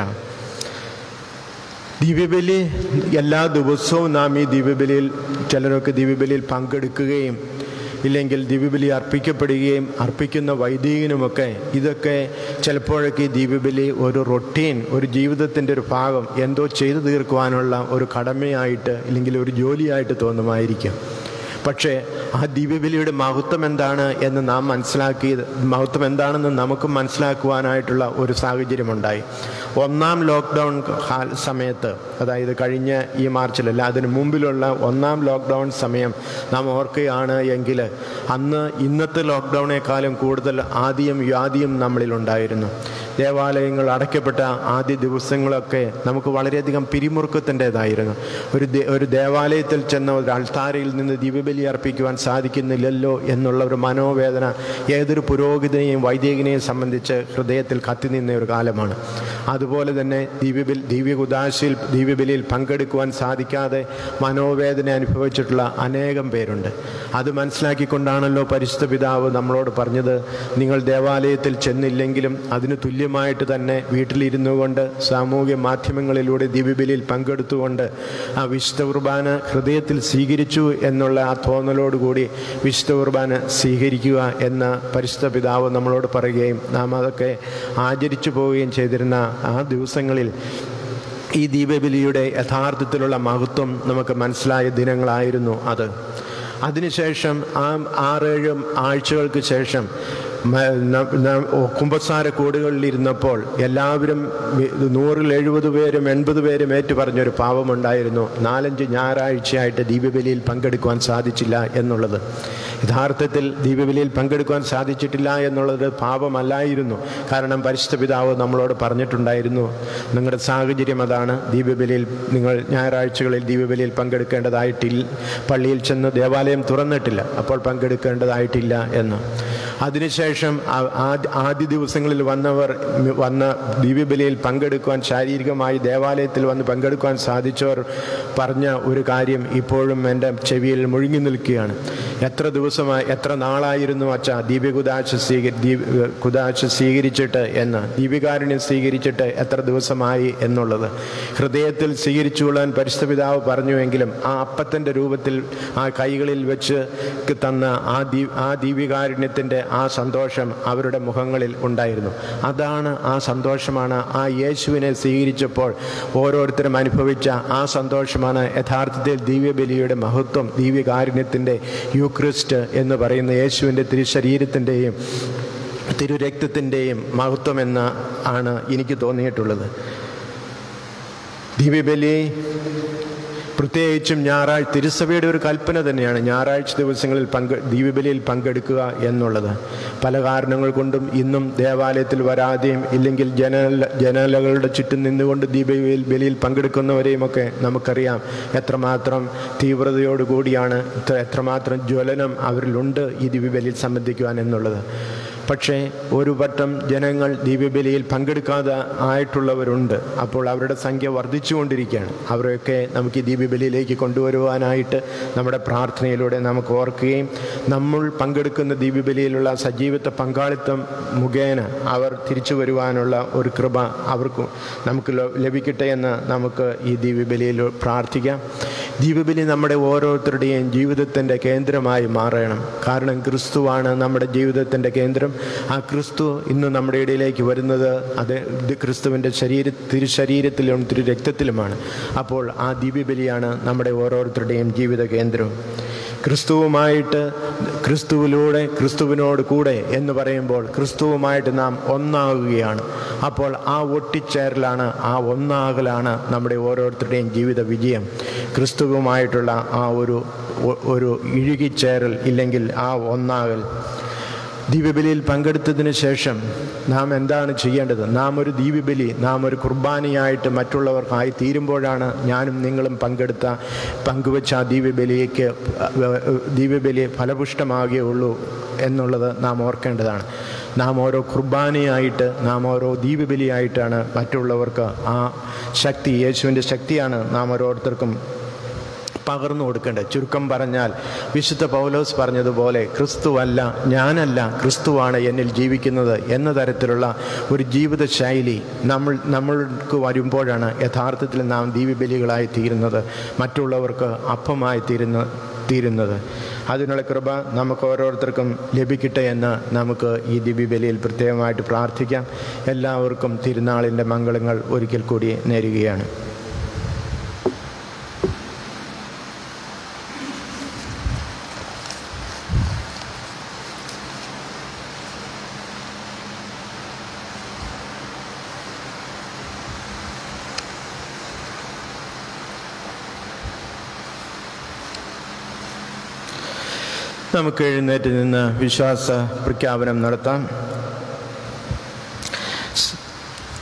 Speaker 2: ദിവ്യബലി എല്ലാ ദിവസവും നാം ഈ ദിവ്യബലിയിൽ ചിലരൊക്കെ ദിവ്യബലിയിൽ പങ്കെടുക്കുകയും ഇല്ലെങ്കിൽ ദിവ്യബലി അർപ്പിക്കപ്പെടുകയും അർപ്പിക്കുന്ന വൈദികനുമൊക്കെ ഇതൊക്കെ ചിലപ്പോഴൊക്കെ ഈ ദിവ്യബലി ഒരു റൊട്ടീൻ, ഒരു ജീവിതത്തിൻ്റെ ഒരു ഭാഗം, എന്തോ ചെയ്തു തീർക്കുവാനുള്ള ഒരു കടമയായിട്ട് ഇല്ലെങ്കിൽ ഒരു ജോലിയായിട്ട് തോന്നുമായിരിക്കും. പക്ഷേ ആ ദിവ്യബലിയുടെ മഹത്വം എന്താണ് എന്ന് നാം മഹത്വം എന്താണെന്ന് നമുക്ക് മനസ്സിലാക്കുവാനായിട്ടുള്ള ഒരു സാഹചര്യമുണ്ടായി. 1ാം ലോക്ക്ഡൗൺ സമയത്ത്, അതായത് കഴിഞ്ഞ ഈ മാർച്ചിലല്ല, അതിന് മുമ്പിലുള്ള 1ാം ലോക്ക്ഡൗൺ സമയം നാം ഓർക്കുകയാണ് എങ്കിൽ അന്ന് ഇന്നത്തെ ലോക്ക്ഡൗണേക്കാളും കൂടുതൽ ആദിയും വ്യാധിയും നമ്മളിലുണ്ടായിരുന്നു. ദേവാലയങ്ങൾ അടയ്ക്കപ്പെട്ട ആദ്യ ദിവസങ്ങളൊക്കെ നമുക്ക് വളരെയധികം പിരിമുറുക്കത്തിൻ്റെതായിരുന്നു. ഒരു ദേവാലയത്തിൽ ചെന്ന ഒരു അൾത്താരയിൽ നിന്ന് ദിവ്യബലി അർപ്പിക്കുവാൻ സാധിക്കുന്നില്ലല്ലോ എന്നുള്ള ഒരു മനോവേദന ഏതൊരു പുരോഹിതനെയും വൈദികനെയും സംബന്ധിച്ച് ഹൃദയത്തിൽ കത്തി നിന്ന ഒരു കാലമാണ്. അതുപോലെ തന്നെ ദിവ്യകുദാശയിൽ ദിവ്യബലിയിൽ പങ്കെടുക്കുവാൻ സാധിക്കാതെ മനോവേദന അനുഭവിച്ചിട്ടുള്ള അനേകം പേരുണ്ട്. അത് മനസ്സിലാക്കിക്കൊണ്ടാണല്ലോ പരിശുദ്ധ പിതാവ് നമ്മളോട് പറഞ്ഞത്, നിങ്ങൾ ദേവാലയത്തിൽ ചെന്നില്ലെങ്കിലും അതിന് തുല്യമായിട്ട് തന്നെ വീട്ടിലിരുന്നു കൊണ്ട് സാമൂഹ്യ മാധ്യമങ്ങളിലൂടെ ദിവ്യബലിയിൽ പങ്കെടുത്തുകൊണ്ട് ആ വിശുദ്ധ കുർബാന ഹൃദയത്തിൽ സ്വീകരിച്ചു എന്നുള്ള ആ തോന്നലോടുകൂടി വിശുദ്ധ കുർബാന സ്വീകരിക്കുക എന്ന് പരിശുദ്ധ പിതാവ് നമ്മളോട് പറയുകയും നാം അതൊക്കെ ആചരിച്ചു പോവുകയും ചെയ്തിരുന്ന ആ ദിവസങ്ങളിൽ ഈ ദിവ്യബലിയുടെ യഥാർത്ഥത്തിലുള്ള മഹത്വം നമുക്ക് മനസ്സിലായ ദിനങ്ങളായിരുന്നു അത്. അതിനുശേഷം ആ 6-7 ആഴ്ചകൾക്ക് ശേഷം കുമ്പസാര കൂടുകളിലിരുന്നപ്പോൾ എല്ലാവരും 170 പേരും 80 പേരും ഏറ്റുപറഞ്ഞൊരു പാവമുണ്ടായിരുന്നു. 4-5 ഞായറാഴ്ചയായിട്ട് ദിവ്യബലിയിൽ പങ്കെടുക്കുവാൻ സാധിച്ചില്ല എന്നുള്ളത്. യഥാർത്ഥത്തിൽ ദിവ്യബലിയിൽ പങ്കെടുക്കുവാൻ സാധിച്ചിട്ടില്ല എന്നുള്ളത് പാപമല്ലായിരുന്നു. കാരണം പരിശുദ്ധ പിതാവ് നമ്മളോട് പറഞ്ഞിട്ടുണ്ടായിരുന്നു, നിങ്ങളുടെ സാഹചര്യം അതാണ്, ദിവ്യബലിയിൽ നിങ്ങൾ ഞായറാഴ്ചകളിൽ ദിവ്യബലിയിൽ പങ്കെടുക്കേണ്ടതായിട്ടില്ല, പള്ളിയിൽ ചെന്ന് ദേവാലയം തുറന്നിട്ടില്ല, അപ്പോൾ പങ്കെടുക്കേണ്ടതായിട്ടില്ല എന്ന്. അതിനുശേഷം ആദ്യ ദിവസങ്ങളിൽ വന്ന ദിവ്യബലിയിൽ പങ്കെടുക്കുവാൻ, ശാരീരികമായി ദേവാലയത്തിൽ വന്ന് പങ്കെടുക്കുവാൻ സാധിച്ചവർ പറഞ്ഞ ഒരു കാര്യം ഇപ്പോഴും എൻ്റെ ചെവിയിൽ മുഴുങ്ങി നിൽക്കുകയാണ്. എത്ര നാളായിരുന്നു അച്ഛാ കുദാശ സ്വീകരിച്ചിട്ട് എന്ന്, ദിവ്യകാരുണ്യം സ്വീകരിച്ചിട്ട് എത്ര ദിവസമായി എന്നുള്ളത് ഹൃദയത്തിൽ സ്വീകരിച്ചുകൊള്ളാൻ പരിശുദ്ധ പിതാവ് പറഞ്ഞുവെങ്കിലും ആ അപ്പത്തിൻ്റെ രൂപത്തിൽ ആ കൈകളിൽ വെച്ച് തന്ന ആ ദിവ്യകാരുണ്യത്തിൻ്റെ ആ സന്തോഷം അവരുടെ മുഖങ്ങളിൽ ഉണ്ടായിരുന്നു. ആ സന്തോഷമാണ് ആ യേശുവിനെ സ്വീകരിച്ചപ്പോൾ ഓരോരുത്തരും അനുഭവിച്ച ആ സന്തോഷമാണ് യഥാർത്ഥത്തിൽ ദിവ്യബലിയുടെ മഹത്വം. ദിവ്യകാരുണ്യത്തിൻ്റെ യൂക്രിസ്റ്റ് എന്ന് പറയുന്ന യേശുവിൻ്റെ തിരുശരീരത്തിൻ്റെയും തിരുരക്തത്തിൻ്റെയും മഹത്വമെന്ന് ആണ് എനിക്ക് തോന്നിയിട്ടുള്ളത്. ദിവ്യബലി പ്രത്യേകിച്ചും ഞായറാഴ്ച തിരുസഭയുടെ ഒരു കൽപ്പന തന്നെയാണ് ഞായറാഴ്ച ദിവസങ്ങളിൽ ദിവ്യബലിയിൽ പങ്കെടുക്കുക എന്നുള്ളത്. പല കാരണങ്ങൾ കൊണ്ടും ഇന്നും ദേവാലയത്തിൽ വരാതെയും ഇല്ലെങ്കിൽ ജനാലകളുടെ ചുറ്റും നിന്നുകൊണ്ട് ദിവ്യബലിയിൽ പങ്കെടുക്കുന്നവരെയുമൊക്കെ നമുക്കറിയാം എത്രമാത്രം തീവ്രതയോടുകൂടിയാണ്, എത്രമാത്രം ജ്വലനം അവരിലുണ്ട് ഈ ദിവ്യബലിയിൽ സംബന്ധിക്കുവാൻ എന്നുള്ളത്. പക്ഷേ ഒരു വട്ടം ജനങ്ങൾ ദിവ്യബലിയിൽ പങ്കെടുക്കാതെ ആയിട്ടുള്ളവരുണ്ട്. അപ്പോൾ അവരുടെ സംഖ്യ വർദ്ധിച്ചുകൊണ്ടിരിക്കുകയാണ്. അവരെയൊക്കെ നമുക്ക് ഈ ദിവ്യബലിയിലേക്ക് കൊണ്ടുവരുവാനായിട്ട് നമ്മുടെ പ്രാർത്ഥനയിലൂടെ നമുക്ക് ഓർക്കുകയും നമ്മൾ പങ്കെടുക്കുന്ന ദിവ്യബലിയിലുള്ള സജീവത്വ പങ്കാളിത്തം മുഖേന അവർ തിരിച്ചു വരുവാനുള്ള ഒരു കൃപ നമുക്ക് ലഭിക്കട്ടെ എന്ന് നമുക്ക് ഈ ദിവ്യബലിയിൽ പ്രാർത്ഥിക്കാം. ദിവ്യബലി നമ്മുടെ ഓരോരുത്തരുടെയും ജീവിതത്തിൻ്റെ കേന്ദ്രമായി മാറണം. കാരണം ക്രിസ്തുവാണ് നമ്മുടെ ജീവിതത്തിൻ്റെ കേന്ദ്രം. ആ ക്രിസ്തു ഇന്ന് നമ്മുടെ ഇടയിലേക്ക് വരുന്നത് അത് ക്രിസ്തുവിൻ്റെ തിരുശരീരത്തിലും തിരുരക്തത്തിലുമാണ്. അപ്പോൾ ആ ദിവ്യബലിയാണ് നമ്മുടെ ഓരോരുത്തരുടെയും ജീവിത കേന്ദ്രം. ക്രിസ്തുവിലൂടെ ക്രിസ്തുവിനോട് കൂടെ എന്ന് പറയുമ്പോൾ ക്രിസ്തുവുമായിട്ട് നാം ഒന്നാകുകയാണ്. അപ്പോൾ ആ ഒട്ടിച്ചേരലാണ്, ആ ഒന്നാകലാണ് നമ്മുടെ ഓരോരുത്തരുടെയും ജീവിത വിജയം. ക്രിസ്തുവുമായിട്ടുള്ള ആ ഒരു ഇഴുകിച്ചേരൽ ഇല്ലെങ്കിൽ ആ ഒന്നാകൽ. ദിവ്യബലിയിൽ പങ്കെടുത്തതിന് ശേഷം നാം എന്താണ് ചെയ്യേണ്ടത്? നാം ഒരു കുർബാനയായിട്ട് മറ്റുള്ളവർക്കായി തീരുമ്പോഴാണ് ഞാനും നിങ്ങളും പങ്കുവെച്ച ആ ദിവ്യബലി ഫലപുഷ്ടമാകുകയുള്ളൂ എന്നുള്ളത് നാം ഓർക്കേണ്ടതാണ്. നാം ഓരോ കുർബാനയായിട്ട്, നാം ഓരോ ദിവ്യബലിയായിട്ടാണ് മറ്റുള്ളവർക്ക് ആ ശക്തി, യേശുവിൻ്റെ ശക്തിയാണ് നാം ഓരോരുത്തർക്കും പകർന്നു കൊടുക്കേണ്ടത്. ചുരുക്കം പറഞ്ഞാൽ വിശുദ്ധ പൗലോസ് പറഞ്ഞതുപോലെ ക്രിസ്തുവല്ല, ഞാനല്ല, ക്രിസ്തുവാണ് എന്നിൽ ജീവിക്കുന്നത് എന്ന തരത്തിലുള്ള ഒരു ജീവിത ശൈലി നമ്മൾക്ക് വരുമ്പോഴാണ് യഥാർത്ഥത്തിൽ നാം ദിവ്യബലികളായി തീരുന്നത്, മറ്റുള്ളവർക്ക് അപ്പമായി തീരുന്നത്. അതിനുള്ള കൃപ നമുക്ക് ഓരോരുത്തർക്കും ലഭിക്കട്ടെ എന്ന് നമുക്ക് ഈ ദിവ്യബലിയിൽ പ്രത്യേകമായിട്ട് പ്രാർത്ഥിക്കാം. എല്ലാവർക്കും തിരുനാളിൻ്റെ മംഗളങ്ങൾ ഒരിക്കൽ കൂടി നേരുകയാണ്. നമുക്ക് എഴുന്നേറ്റ് നിന്ന് വിശ്വാസ പ്രഖ്യാപനം നടത്താം.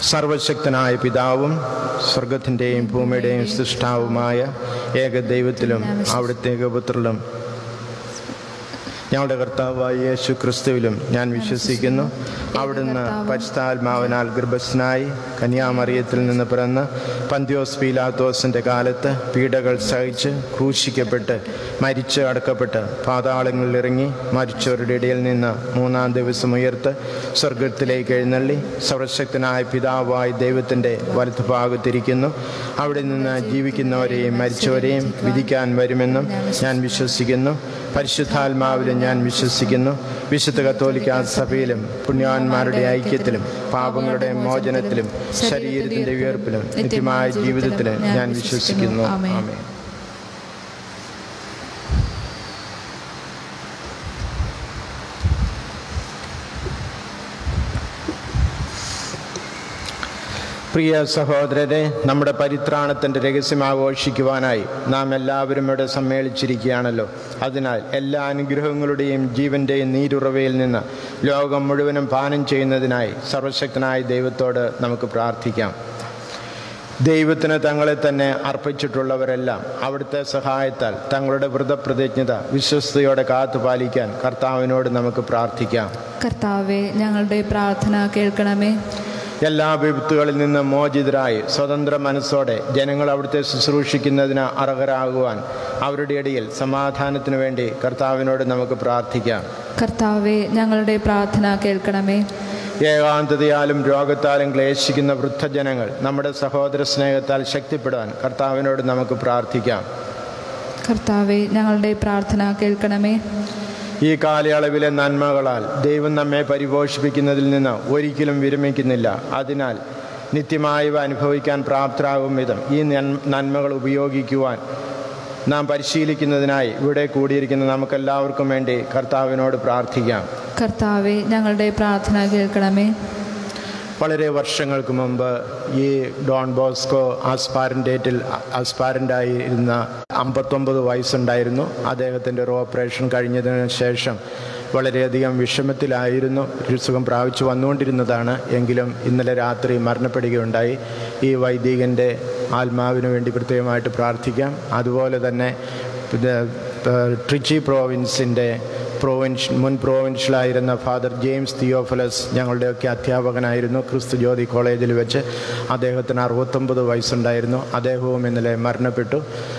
Speaker 2: സർവശക്തനായ പിതാവും സ്വർഗത്തിൻ്റെയും ഭൂമിയുടെയും സൃഷ്ടാവുമായ ഏകദൈവത്തിലും അവിടുത്തെ ഏകപുത്രനും ഞങ്ങളുടെ കർത്താവായ യേശു ക്രിസ്തുവിലും ഞാൻ വിശ്വസിക്കുന്നു. അവിടുന്ന് പരിശുദ്ധാത്മാവിനാൽ ഗർഭസ്ഥനായി കന്യാമറിയത്തിൽ നിന്ന് പിറന്ന് പന്തിയോസ് പീലാത്തോസിൻ്റെ കാലത്ത് പീഡകൾ സഹിച്ച് ക്രൂശിക്കപ്പെട്ട് മരിച്ച് അടക്കപ്പെട്ട് പാതാളങ്ങളിൽ ഇറങ്ങി മരിച്ചവരുടെ ഇടയിൽ നിന്ന് മൂന്നാം ദിവസം ഉയർത്ത് സ്വർഗത്തിലേക്ക് എഴുന്നള്ളി സർവശക്തനായ പിതാവായ ദൈവത്തിൻ്റെ വലത്തുഭാഗത്തിരിക്കുന്നു. അവിടെ നിന്ന് ജീവിക്കുന്നവരെയും മരിച്ചവരെയും വിധിക്കാൻ വരുമെന്നും ഞാൻ വിശ്വസിക്കുന്നു. പരിശുദ്ധാത്മാവിലും ഞാൻ വിശ്വസിക്കുന്നു. വിശുദ്ധ കത്തോലിക്കാ സഭയിലും പുണ്യവാന്മാരുടെ ഐക്യത്തിലും പാപങ്ങളുടെ മോചനത്തിലും ശരീരത്തിൻ്റെ ഉയർപ്പിലും നിത്യമായ ജീവിതത്തിലും ഞാൻ വിശ്വസിക്കുന്നു. ആമേൻ. പ്രിയ സഹോദരരെ, നമ്മുടെ പരിത്രാണത്തിൻ്റെ രഹസ്യം ആഘോഷിക്കുവാനായി നാം എല്ലാവരും ഇവിടെ സമ്മേളിച്ചിരിക്കുകയാണല്ലോ. അതിനാൽ എല്ലാ അനുഗ്രഹങ്ങളുടെയും ജീവൻ്റെയും നീരുറവയിൽ നിന്ന് ലോകം മുഴുവനും പാനം ചെയ്യുന്നതിനായി സർവശക്തനായ ദൈവത്തോട് നമുക്ക് പ്രാർത്ഥിക്കാം. ദൈവത്തിന് തങ്ങളെ തന്നെ അർപ്പിച്ചിട്ടുള്ളവരെല്ലാം അവിടുത്തെ സഹായത്താൽ തങ്ങളുടെ വ്രതപ്രതിജ്ഞത വിശ്വസ്തയോടെ കാത്തുപാലിക്കാൻ കർത്താവിനോട് നമുക്ക് പ്രാർത്ഥിക്കാം.
Speaker 1: കർത്താവേ, ഞങ്ങളുടെ പ്രാർത്ഥന കേൾക്കണമേ.
Speaker 2: എല്ലാ വിപത്തുകളിൽ നിന്ന് മോചിതരായി സ്വതന്ത്ര മനസ്സോടെ ജനങ്ങൾ അവിടുത്തെ ശുശ്രൂഷിക്കുന്നതിന് അർഹരാകുവാൻ അവരുടെ ഇടയിൽ സമാധാനത്തിനു വേണ്ടി കർത്താവിനോട് നമുക്ക് പ്രാർത്ഥിക്കാം.
Speaker 1: കർത്താവേ, ഞങ്ങളുടെ പ്രാർത്ഥന കേൾക്കണമേ.
Speaker 2: ഏകാന്തതയാലും രോഗത്താലും ക്ലേശിക്കുന്ന വൃദ്ധജനങ്ങൾ നമ്മുടെ സഹോദര സ്നേഹത്താൽ ശക്തിപ്പെടാൻ കർത്താവിനോട് നമുക്ക് പ്രാർത്ഥിക്കാം.
Speaker 1: കർത്താവേ, ഞങ്ങളുടെ പ്രാർത്ഥന കേൾക്കണമേ.
Speaker 2: ഈ കാലയളവിലെ നന്മകളാൽ ദൈവം നമ്മെ പരിപോഷിപ്പിക്കുന്നതിൽ നിന്ന് ഒരിക്കലും വിരമിക്കുന്നില്ല. അതിനാൽ നിത്യമായവ അനുഭവിക്കാൻ പ്രാപ്തരാകും വിധം ഈ നന്മകൾ ഉപയോഗിക്കുവാൻ നാം പരിശീലിക്കുന്നതിനായി ഇവിടെ കൂടിയിരിക്കുന്ന നമുക്കെല്ലാവർക്കും വേണ്ടി കർത്താവിനോട് പ്രാർത്ഥിക്കാം.
Speaker 1: കർത്താവേ, ഞങ്ങളുടെ പ്രാർത്ഥന കേൾക്കണമേ.
Speaker 2: വളരെ വർഷങ്ങൾക്ക് മുമ്പ് ഈ ഡോൺ ബോസ്കോ ആസ്പാരൻ്റായിരുന്ന 59 വയസ്സുണ്ടായിരുന്നു. അദ്ദേഹത്തിൻ്റെ ഒരു ഓപ്പറേഷൻ കഴിഞ്ഞതിന് ശേഷം വളരെയധികം വിഷമത്തിലായിരുന്നു. സുഖം പ്രാപിച്ചു വന്നുകൊണ്ടിരുന്നതാണ്. എങ്കിലും ഇന്നലെ രാത്രി മരണപ്പെടുകയുണ്ടായി. ഈ വൈദികൻ്റെ ആത്മാവിന് വേണ്ടി പ്രത്യേകമായിട്ട് പ്രാർത്ഥിക്കാം. അതുപോലെ തന്നെ ട്രിച്ചി പ്രോവിൻസിൻ്റെ മുൻ പ്രോവിൻഷ്യലായിരുന്ന ഫാദർ ജെയിംസ് തിയോഫലസ് ഞങ്ങളുടെയൊക്കെ അധ്യാപകനായിരുന്നു ക്രിസ്തു ജ്യോതി കോളേജിൽ വെച്ച്. അദ്ദേഹത്തിന് 69 വയസ്സുണ്ടായിരുന്നു. അദ്ദേഹവും ഇന്നലെ മരണപ്പെട്ടു.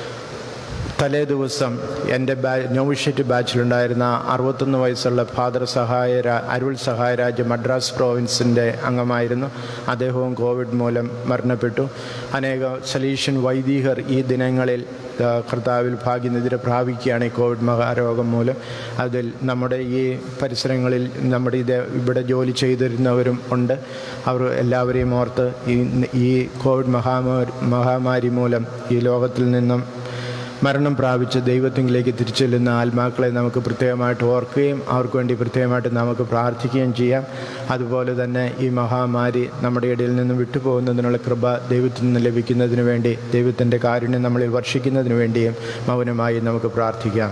Speaker 2: തലേ ദിവസം എൻ്റെ നോവിഷ്യറ്റ് ബാച്ചിലുണ്ടായിരുന്ന 61 വയസ്സുള്ള ഫാദർ അരുൾ സഹായരാജ് മദ്രാസ് പ്രോവിൻസിൻ്റെ അംഗമായിരുന്നു. അദ്ദേഹവും കോവിഡ് മൂലം മരണപ്പെട്ടു. അനേക സലീഷ്യൻ വൈദികർ ഈ ദിനങ്ങളിൽ കർത്താവിൽ ഭാഗ്യനിദ്ര പ്രാപിക്കുകയാണ് ഈ കോവിഡ് മഹാരോഗം മൂലം. അതിൽ നമ്മുടെ ഈ പരിസരങ്ങളിൽ നമ്മുടെ ഇവിടെ ജോലി ചെയ്തിരുന്നവരും ഉണ്ട്. അവർ എല്ലാവരെയും ഓർത്ത് ഈ കോവിഡ് മഹാമാരി മൂലം ഈ ലോകത്തിൽ നിന്നും മരണം പ്രാപിച്ച് ദൈവത്തിലേക്ക് തിരിച്ചെല്ലുന്ന ആത്മാക്കളെ നമുക്ക് പ്രത്യേകമായിട്ട് ഓർക്കുകയും അവർക്ക് വേണ്ടി പ്രത്യേകമായിട്ട് നമുക്ക് പ്രാർത്ഥിക്കുകയും ചെയ്യാം. അതുപോലെ തന്നെ ഈ മഹാമാരി നമ്മുടെ ഇടയിൽ നിന്ന് വിട്ടുപോകുന്നതിനുള്ള കൃപ ദൈവത്തിൽ നിന്ന് ലഭിക്കുന്നതിന് വേണ്ടി ദൈവത്തിൻ്റെ കാരുണ്യം നമ്മളിൽ വർഷിക്കുന്നതിന് വേണ്ടിയും മൗനമായി നമുക്ക് പ്രാർത്ഥിക്കാം.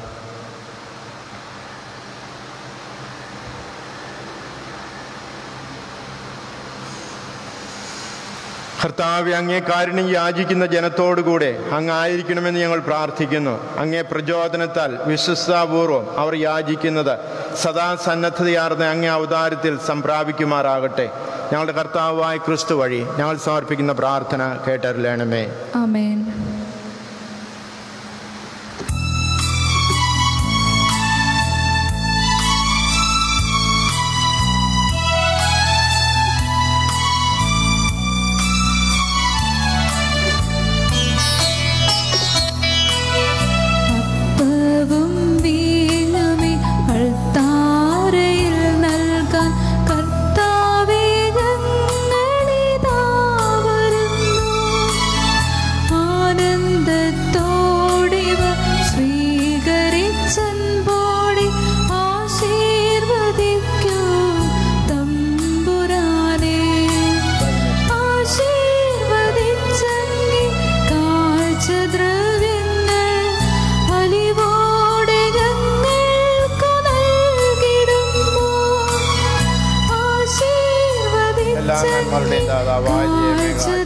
Speaker 2: കർത്താവേ, അങ്ങേ കാരുണ്യം യാചിക്കുന്ന ജനത്തോടുകൂടെ അങ്ങായിരിക്കണമെന്ന് ഞങ്ങൾ പ്രാർത്ഥിക്കുന്നു. അങ്ങേ പ്രചോദനത്താൽ വിശ്വസ്താപൂർവം അവർ യാചിക്കുന്നത് സദാ സന്നദ്ധതയാർന്ന അങ്ങേ അവതാരത്തിൽ സംപ്രാപിക്കുമാറാകട്ടെ. ഞങ്ങളുടെ കർത്താവായ ക്രിസ്തു വഴി ഞങ്ങൾ സമർപ്പിക്കുന്ന പ്രാർത്ഥന കേട്ടറിയണമേ.
Speaker 1: ആമേൻ.
Speaker 2: ഞങ്ങളുടെയും ദാതാവായ ദൈവമേ,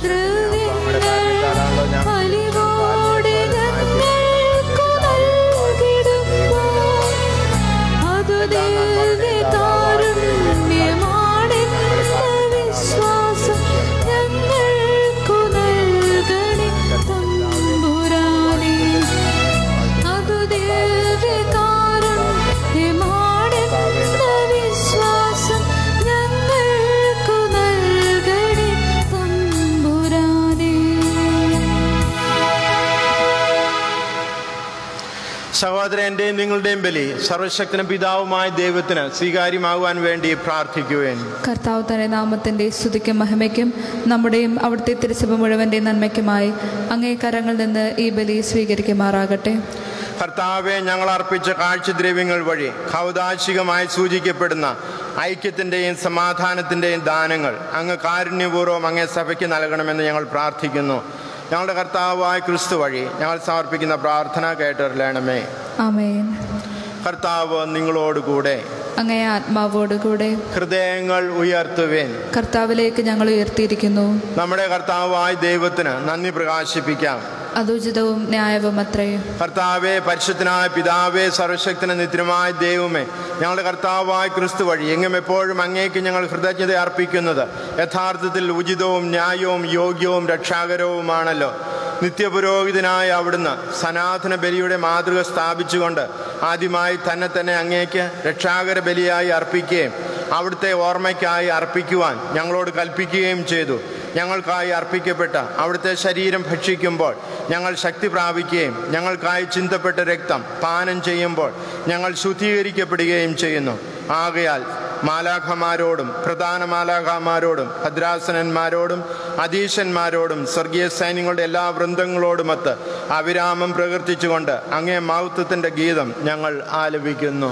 Speaker 2: സഹോദരന്റെയും നിങ്ങളുടെയും ബലി സർവശക്തനും പിതാവുമായ ദൈവത്തിന് സ്വീകാര്യമാകുവാൻ വേണ്ടി പ്രാർത്ഥിക്കുവേൻ.
Speaker 1: കർത്താവ് തന്റെ നാമത്തിന്റെ സ്തുതിക്കും മഹിമയ്ക്കും നമ്മുടെയും അവിടുത്തെ തിരുസഭ മുഴുവന്റെ നന്മയ്ക്കുമായി അങ്ങേ കരങ്ങളിൽ നിന്ന് ഈ ബലി സ്വീകരിക്കുമാറാകട്ടെ.
Speaker 2: കർത്താവെ, ഞങ്ങൾ അർപ്പിച്ച കാഴ്ചദ്രവ്യങ്ങൾ വഴി കൗതാശികമായി സൂചിക്കപ്പെടുന്ന ഐക്യത്തിൻ്റെയും സമാധാനത്തിൻ്റെയും ദാനങ്ങൾ അങ്ങ് കാരുണ്യപൂർവ്വം അങ്ങേ സഭയ്ക്ക് നൽകണമെന്ന് ഞങ്ങൾ പ്രാർത്ഥിക്കുന്നു. ഞങ്ങളുടെ കർത്താവായ ക്രിസ്തു വഴി ഞങ്ങൾ സമർപ്പിക്കുന്ന പ്രാർത്ഥന കേട്ടറിയണമേ.
Speaker 1: ആമേൻ.
Speaker 2: കർത്താവ് നിങ്ങളോടുകൂടെ,
Speaker 1: അങ്ങേ ആത്മാവോടുകൂടെ.
Speaker 2: ഹൃദയങ്ങൾ ഉയർത്തുവേൻ.
Speaker 1: കർത്താവിലേക്ക് ഞങ്ങൾ ഉയർത്തിയിരിക്കുന്നു.
Speaker 2: നമ്മുടെ കർത്താവായ ദൈവത്തിന് നന്ദി പ്രകാശിപ്പിക്കാം.
Speaker 1: അതുചിതവും ന്യായവും അത്രേ.
Speaker 2: കർത്താവേ, പരിശുദ്ധനായ പിതാവേ, സർവശക്തന നിത്യമായ ദൈവമേ, ഞങ്ങളുടെ കർത്താവായ ക്രിസ്തു വഴി എങ്ങും എപ്പോഴും അങ്ങേക്ക് ഞങ്ങൾ കൃതജ്ഞത അർപ്പിക്കുന്നത് യഥാർത്ഥത്തിൽ ഉചിതവും ന്യായവും യോഗ്യവും രക്ഷാകരവുമാണല്ലോ. നിത്യപുരോഹിതനായ അവിടുന്ന് സനാതന ബലിയുടെ മാതൃക സ്ഥാപിച്ചുകൊണ്ട് ആദ്യമായി തന്നെ അങ്ങേക്ക് രക്ഷാകര ബലിയായി അർപ്പിക്കുകയും അവിടുത്തെ ഓർമ്മയ്ക്കായി അർപ്പിക്കുവാൻ ഞങ്ങളോട് കൽപ്പിക്കുകയും ചെയ്തു. ഞങ്ങൾക്കായി അർപ്പിക്കപ്പെട്ട അവിടുത്തെ ശരീരം ഭക്ഷിക്കുമ്പോൾ ഞങ്ങൾ ശക്തി പ്രാപിക്കുകയും ഞങ്ങൾക്കായി ചിന്തപ്പെട്ട രക്തം പാനം ചെയ്യുമ്പോൾ ഞങ്ങൾ ശുദ്ധീകരിക്കപ്പെടുകയും ചെയ്യുന്നു. ആകയാൽ മാലാഖമാരോടും പ്രധാന മാലാഖമാരോടും ഭദ്രാസനന്മാരോടും അധീശന്മാരോടും സ്വർഗീയ സൈന്യങ്ങളുടെ എല്ലാ വൃന്ദങ്ങളോടുമൊത്ത് അവിരാമം പ്രകീർത്തിച്ചുകൊണ്ട് അങ്ങേ മഹത്വത്തിൻ്റെ ഗീതം ഞങ്ങൾ ആലപിക്കുന്നു.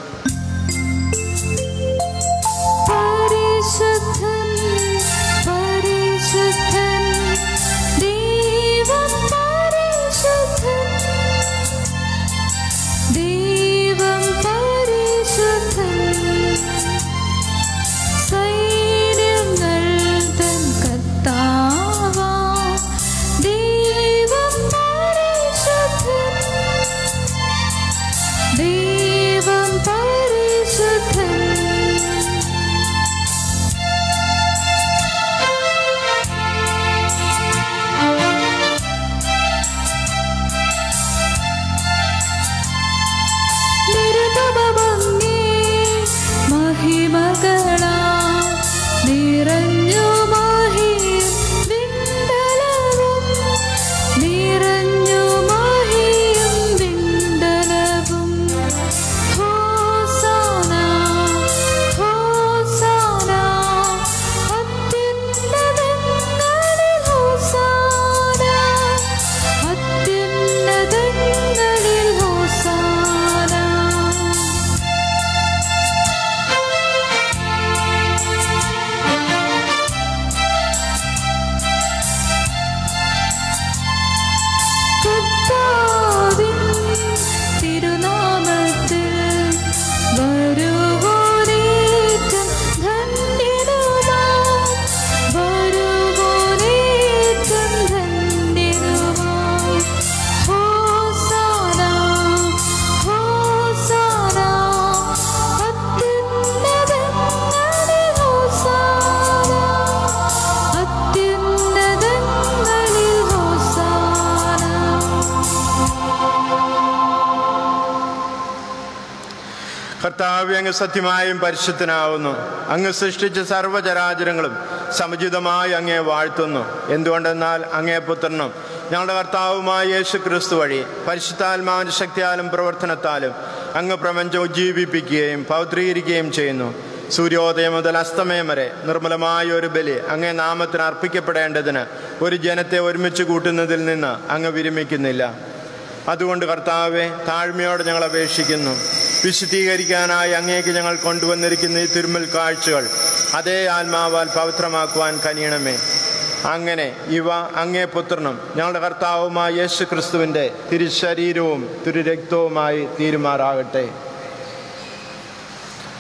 Speaker 2: കർത്താവേ, അങ്ങ് സത്യമായും പരിശുദ്ധനാവുന്നു. അങ്ങ് സൃഷ്ടിച്ച സർവ്വചരാചരങ്ങളും സമുചിതമായി അങ്ങേ വാഴ്ത്തുന്നു. എന്തുകൊണ്ടെന്നാൽ അങ്ങേ പുത്രനും ഞങ്ങളുടെ കർത്താവുമായ യേശു ക്രിസ്തു വഴി പരിശുദ്ധാത്മാവിൻ്റെ ശക്തിയാലും പ്രവർത്തനത്താലും അങ്ങ് പ്രപഞ്ചം ഉജ്ജീവിപ്പിക്കുകയും പൗത്രീകരിക്കുകയും ചെയ്യുന്നു. സൂര്യോദയം മുതൽ അസ്തമയം വരെ നിർമ്മലമായ ഒരു ബലി അങ്ങേ നാമത്തിന് അർപ്പിക്കപ്പെടേണ്ടതിന് ഒരു ജനത്തെ ഒരുമിച്ച് കൂട്ടുന്നതിൽ നിന്ന് അങ്ങ് വിരമിക്കുന്നില്ല. അതുകൊണ്ട് കർത്താവെ, താഴ്മയോടെ ഞങ്ങൾ അപേക്ഷിക്കുന്നു. വിശുദ്ധീകരിക്കാനായി അങ്ങേക്ക് ഞങ്ങൾ കൊണ്ടുവന്നിരിക്കുന്ന ഈ തിരുമുൽ കാഴ്ചകൾ അതേ ആത്മാവാൽ പവിത്രമാക്കുവാൻ കനിയണമേ. അങ്ങനെ ഇവ അങ്ങേ പുത്രനും ഞങ്ങളുടെ കർത്താവുമായ യേശു ക്രിസ്തുവിൻ്റെ തിരുശരീരവും തിരുരക്തവുമായി തീരുമാറാകട്ടെ.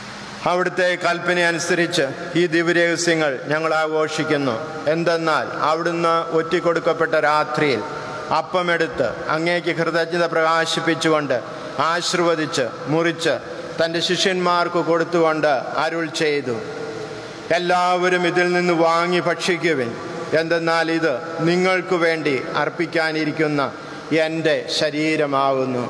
Speaker 2: അവിടുത്തെ കൽപ്പന അനുസരിച്ച് ഈ ദിവ്യരഹസ്യങ്ങൾ ഞങ്ങൾ ആഘോഷിക്കുന്നു. എന്തെന്നാൽ അവിടുന്ന് ഒറ്റിക്കൊടുക്കപ്പെട്ട രാത്രിയിൽ അപ്പമെടുത്ത് അങ്ങേക്ക് കൃതജ്ഞത പ്രകാശിപ്പിച്ചുകൊണ്ട് ആശീർവദിച്ച് മുറിച്ച് തൻ്റെ ശിഷ്യന്മാർക്ക് കൊടുത്തുകൊണ്ട് അരുൾ ചെയ്തു, എല്ലാവരും ഇതിൽ നിന്ന് വാങ്ങി ഭക്ഷിക്കുവിൻ. എന്തെന്നാൽ ഇത് നിങ്ങൾക്ക് വേണ്ടി അർപ്പിക്കാനിരിക്കുന്ന എൻ്റെ ശരീരമാകുന്നു.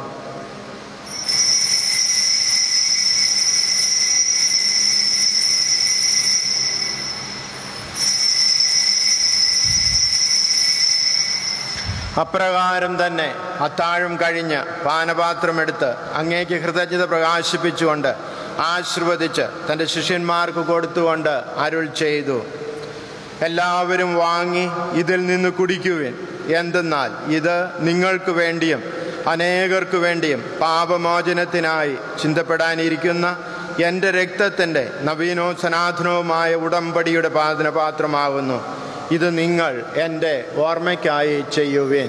Speaker 2: അപ്രകാരം തന്നെ അത്താഴം കഴിഞ്ഞ് പാനപാത്രമെടുത്ത് അങ്ങേക്ക് കൃതജ്ഞത പ്രകാശിപ്പിച്ചുകൊണ്ട് ആശീർവദിച്ച് തൻ്റെ ശിഷ്യന്മാർക്ക് കൊടുത്തുകൊണ്ട് അരുൾ ചെയ്തു, എല്ലാവരും വാങ്ങി ഇതിൽ നിന്ന് കുടിക്കുവിൻ. എന്തെന്നാൽ ഇത് നിങ്ങൾക്ക് വേണ്ടിയും അനേകർക്ക് വേണ്ടിയും പാപമോചനത്തിനായി ചിന്തപ്പെടാനിരിക്കുന്ന എൻ്റെ രക്തത്തിൻ്റെ നവീനവും സനാതനവുമായ ഉടമ്പടിയുടെ പാനപാത്രമാകുന്നു. ഇത് നിങ്ങൾ എൻ്റെ ഓർമ്മയ്ക്കായി ചെയ്യുവിൻ.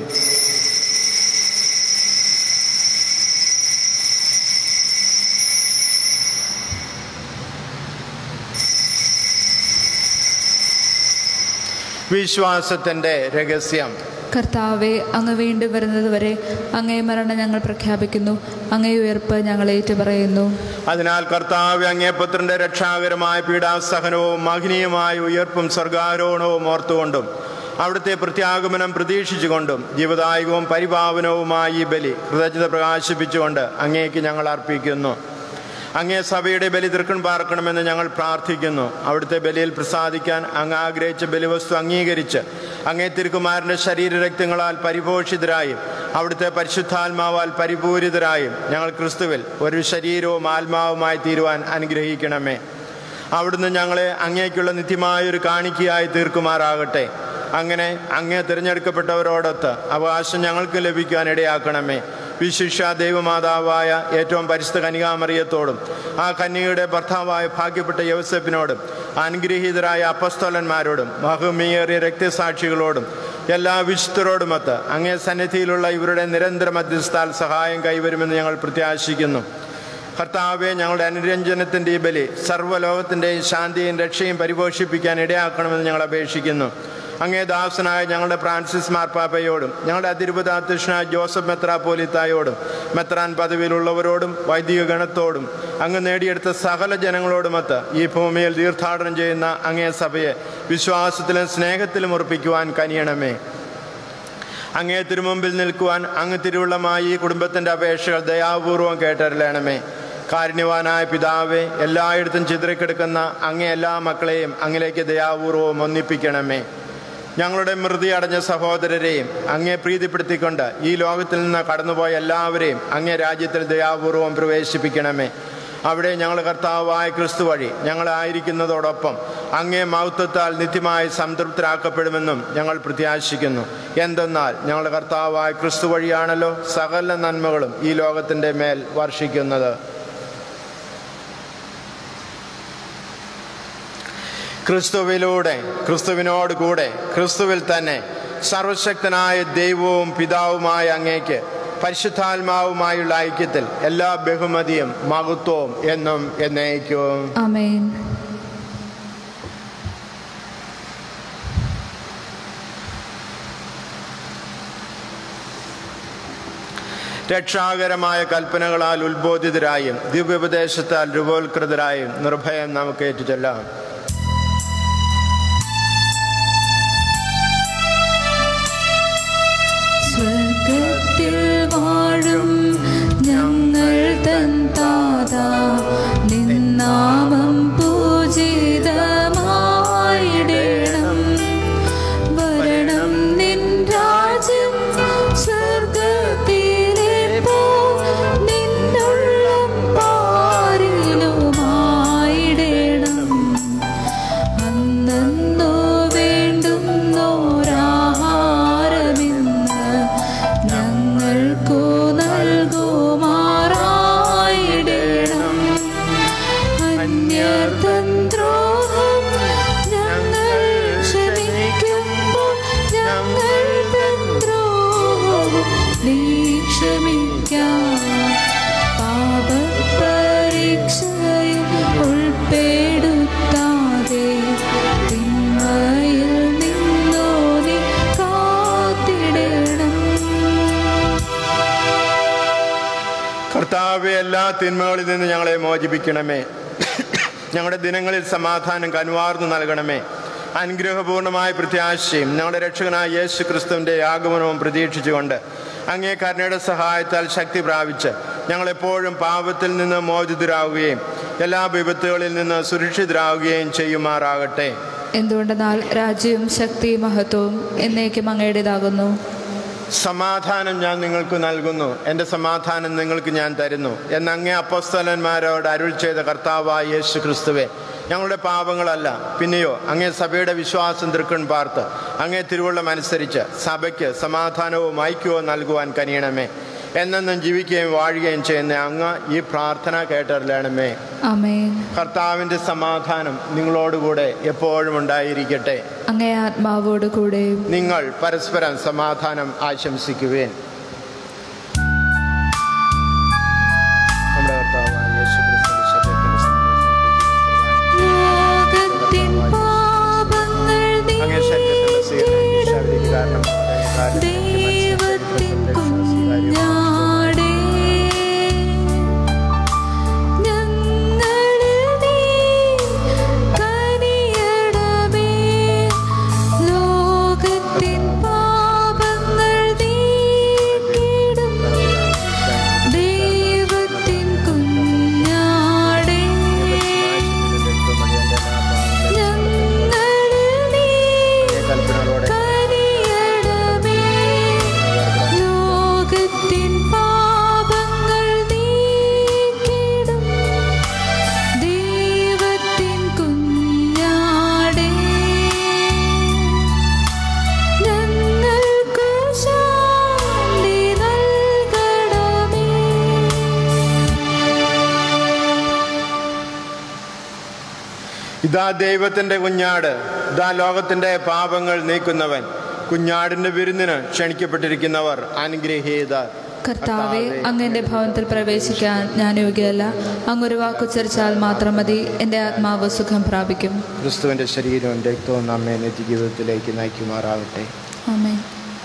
Speaker 2: വിശ്വാസത്തിൻ്റെ രഹസ്യം.
Speaker 1: കർത്താവെ, അങ്ങ് വീണ്ടും വരുന്നത് വരെ അങ്ങേ മരണം ഞങ്ങൾ പ്രഖ്യാപിക്കുന്നു, അങ്ങേ ഉയർപ്പ് ഞങ്ങൾ ഏറ്റുപറയുന്നു.
Speaker 2: അതിനാൽ കർത്താവെ, അങ്ങേ പുത്രന്റെ രക്ഷാകരമായ പീഡാസഹനവും മഹനീയമായ ഉയർപ്പും സ്വർഗാരോഹണവും ഓർത്തുകൊണ്ടും അവിടുത്തെ പ്രത്യാഗമനം പ്രതീക്ഷിച്ചുകൊണ്ടും ജീവദായകവും പരിപാവനവുമായ ഈ ബലി കൃതജ്ഞത പ്രകാശിപ്പിച്ചുകൊണ്ട് അങ്ങേക്ക് ഞങ്ങൾ അർപ്പിക്കുന്നു. അങ്ങേ സഭയുടെ ബലി തൃക്കൺ പാർക്കണമെന്ന് ഞങ്ങൾ പ്രാർത്ഥിക്കുന്നു. അവിടുത്തെ ബലിയിൽ പ്രസാദിക്കാൻ അങ്ങ് ആഗ്രഹിച്ച ബലിവസ്തു അംഗീകരിച്ച് അങ്ങേ തിരുക്കുമാരൻ്റെ ശരീരരക്തങ്ങളാൽ പരിപോഷിതരായും അവിടുത്തെ പരിശുദ്ധാത്മാവാൽ പരിപൂരിതരായും ഞങ്ങൾ ക്രിസ്തുവിൽ ഒരു ശരീരവും ആത്മാവുമായി തീരുവാൻ അനുഗ്രഹിക്കണമേ. അവിടുന്ന് ഞങ്ങളെ അങ്ങേക്കുള്ള നിത്യമായൊരു കാണിക്കയായി തീർക്കുമാറാകട്ടെ. അങ്ങനെ അങ്ങേ തിരഞ്ഞെടുക്കപ്പെട്ടവരോടൊത്ത് അവകാശം ഞങ്ങൾക്ക് ലഭിക്കുവാൻ ഇടയാക്കണമേ. വിശിഷ്യ ദൈവമാതാവായ ഏറ്റവും പരിശുദ്ധ കന്യകാമറിയത്തോടും ആ കന്യകയുടെ ഭർത്താവായ ഭാഗ്യപ്പെട്ട യോസേപ്പിനോടും അനുഗ്രഹീതരായ അപ്പസ്തോലന്മാരോടും മഹമീയേറിയ രക്തസാക്ഷികളോടും എല്ലാ വിശുദ്ധരോടുമൊത്ത് അങ്ങേ സന്നിധിയിലുള്ള ഇവരുടെ നിരന്തര മധ്യസ്ഥാൽ സഹായം കൈവരുമെന്ന് ഞങ്ങൾ പ്രത്യാശിക്കുന്നു. കർത്താവെ, ഞങ്ങളുടെ അനുരഞ്ജനത്തിൻ്റെ ഈ ബലി സർവ്വലോകത്തിൻ്റെയും ശാന്തിയും രക്ഷയും പരിപോഷിപ്പിക്കാൻ ഇടയാക്കണമെന്ന് ഞങ്ങൾ അപേക്ഷിക്കുന്നു. അങ്ങേ ദാസനായ ഞങ്ങളുടെ ഫ്രാൻസിസ് മാർപ്പാപ്പയോടും ഞങ്ങളുടെ അതിരൂപത അധ്യക്ഷനായ ജോസഫ് മെത്രാപ്പോലിത്തായോടും മെത്രാൻ പദവിയിലുള്ളവരോടും വൈദിക ഗണത്തോടും അങ്ങ് നേടിയെടുത്ത സകല ജനങ്ങളോടുമൊത്ത് ഈ ഭൂമിയിൽ തീർത്ഥാടനം ചെയ്യുന്ന അങ്ങേ സഭയെ വിശ്വാസത്തിലും സ്നേഹത്തിലും ഉറപ്പിക്കുവാൻ കനിയണമേ. അങ്ങേ തിരുമുമ്പിൽ നിൽക്കുവാൻ അങ്ങ് തിരുവുള്ളമായി ഈ കുടുംബത്തിൻ്റെ അപേക്ഷകൾ ദയാപൂർവം കേട്ടറിയണമേ. കാരുണ്യവാനായ പിതാവേ, എല്ലായിടത്തും ചിതറിക്കിടക്കുന്ന അങ്ങേ എല്ലാ മക്കളെയും അങ്ങിലേക്ക് ദയാപൂർവം ഒന്നിപ്പിക്കണമേ. ഞങ്ങളുടെ മൃതി അടഞ്ഞ സഹോദരരെയും അങ്ങേ പ്രീതിപ്പെടുത്തിക്കൊണ്ട് ഈ ലോകത്തിൽ നിന്ന് കടന്നുപോയ എല്ലാവരെയും അങ്ങേ രാജ്യത്തിൽ ദയാപൂർവം പ്രവേശിപ്പിക്കണമേ. അവിടെ ഞങ്ങൾ കർത്താവായ ക്രിസ്തു വഴി ഞങ്ങളായിരിക്കുന്നതോടൊപ്പം അങ്ങേ മഹത്വത്താൽ നിത്യമായി സംതൃപ്തരാക്കപ്പെടുമെന്നും ഞങ്ങൾ പ്രത്യാശിക്കുന്നു. എന്തെന്നാൽ ഞങ്ങളുടെ കർത്താവായ ക്രിസ്തു വഴിയാണല്ലോ സകല നന്മകളും ഈ ലോകത്തിൻ്റെ മേൽ വർഷിക്കുന്നത്. ക്രിസ്തുവിലൂടെ, ക്രിസ്തുവിനോട് കൂടെ, ക്രിസ്തുവിൽ തന്നെ സർവശക്തനായ ദൈവവും പിതാവുമായ അങ്ങേക്ക് പരിശുദ്ധാത്മാവുമായുള്ള ഐക്യത്തിൽ എല്ലാ ബഹുമതിയും മഹത്വവും എന്നും എന്നേക്കും
Speaker 1: ആമേൻ.
Speaker 2: രക്ഷാകരമായ കൽപ്പനകളാൽ ഉത്ബോധിതരായും ദിവ്യോപദേശത്താൽ രൂപോത്കൃതരായും നിർഭയം നമുക്ക് ഏറ്റുചൊല്ലാം.
Speaker 1: സ്വർഗത്തിൽ വാഴും ഞങ്ങൾ തൻ താതാ, നിന്നാമം പൂജിതമായിടണം. വരണം നിൻ രാജ്യം, സ്വർഗത്തിലെ പോ നിന്നുള്ളം പാരിലുമായിടണം. അന്നോ വേണ്ടുന്നോരാഹാരമിന്ന് ഞങ്ങൾക്കു നൽകുമാറായിടണം. അന്യർതൻ ദ്രോഹം ഞങ്ങൾ ക്ഷമിക്കുമ്പോൾ ഞങ്ങൾ തൻ ദ്രോഹവും നീ ക്ഷമിക്കാം. പാപപരീക്ഷയിൽ
Speaker 2: കർത്താവെ, എല്ലാ തിന്മകളിൽ നിന്ന് ഞങ്ങളെ മോചിപ്പിക്കണമേ. ഞങ്ങളുടെ ദിനങ്ങളിൽ സമാധാനം കനുവാർന്നു നൽകണമേ. അനുഗ്രഹപൂർണമായ പ്രത്യാശയും ഞങ്ങളുടെ രക്ഷകനായ യേശു ക്രിസ്തുവിൻ്റെ ആഗമനവും പ്രതീക്ഷിച്ചുകൊണ്ട് അങ്ങേ കരുണയുടെ സഹായത്താൽ ശക്തി പ്രാപിച്ച് ഞങ്ങളെപ്പോഴും പാപത്തിൽ നിന്ന് മോചിതരാകുകയും എല്ലാ വിപത്തുകളിൽ നിന്ന് സുരക്ഷിതരാകുകയും ചെയ്യുമാറാകട്ടെ.
Speaker 1: എന്തുകൊണ്ടെന്നാൽ രാജ്യവും ശക്തിയും മഹത്വവും എന്നേക്കും അങ്ങയുടേതാകുന്നു.
Speaker 2: സമാധാനം ഞാൻ നിങ്ങൾക്ക് നൽകുന്നു, എൻ്റെ സമാധാനം നിങ്ങൾക്ക് ഞാൻ തരുന്നു എന്നങ്ങേ അപ്പോസ്തലന്മാരോട് അരുൾ ചെയ്ത കർത്താവായ യേശു ക്രിസ്തുവേ, ഞങ്ങളുടെ പാപങ്ങളല്ല പിന്നെയോ അങ്ങേ സഭയുടെ വിശ്വാസം തൃക്കൺ പാർത്ത് അങ്ങേ തിരുവുള്ളം അനുസരിച്ച് സഭയ്ക്ക് സമാധാനവും ഐക്യവും നൽകുവാൻ കനിയണമേ. എന്നെന്നും ജീവിക്കുകയും വാഴുകയും ചെയ്യുന്ന അങ്ങ് ഈ പ്രാർത്ഥന കേട്ടറിയണമേ.
Speaker 1: ആമേൻ.
Speaker 2: കർത്താവിൻ്റെ സമാധാനം നിങ്ങളോടുകൂടെ എപ്പോഴും ഉണ്ടായിരിക്കട്ടെ.
Speaker 1: അങ്ങേ ആത്മാവോട് കൂടെ.
Speaker 2: നിങ്ങൾ പരസ്പരം സമാധാനം ആശംസിക്കുവേൻ. നമ്മുടെ കർത്താവായ യേശു ക്രിസ്തുവിന്റെ അങ്ങേ ശരീരത്തിന്റെ സ്വീകരണം കാരണം ഇതാ ദൈവത്തിൻ്റെ കുഞ്ഞാട്, ഇതാ ലോകത്തിൻ്റെ പാപങ്ങൾ നീക്കുന്നവൻ. കുഞ്ഞാടിൻ്റെ വിരുന്നിന് ക്ഷണിക്കപ്പെട്ടിരിക്കുന്നവർ അനുഗ്രഹീതർ.
Speaker 1: കർത്താവെ, അങ്ങന്റെ ഭവനത്തിൽ പ്രവേശിക്കാൻ ഞാൻ യോഗ്യയല്ല. അങ്ങൊരു വാക്കുച്ചരിച്ചാൽ മാത്രം മതി, എൻ്റെ ആത്മാവ് സുഖം പ്രാപിക്കും.
Speaker 2: ക്രിസ്തുവിൻ്റെ ശരീരവും രക്തവും നമ്മെ നിത്യജീവിതത്തിലേക്ക് നയിക്കുമാറാകട്ടെ.
Speaker 1: ആമേൻ.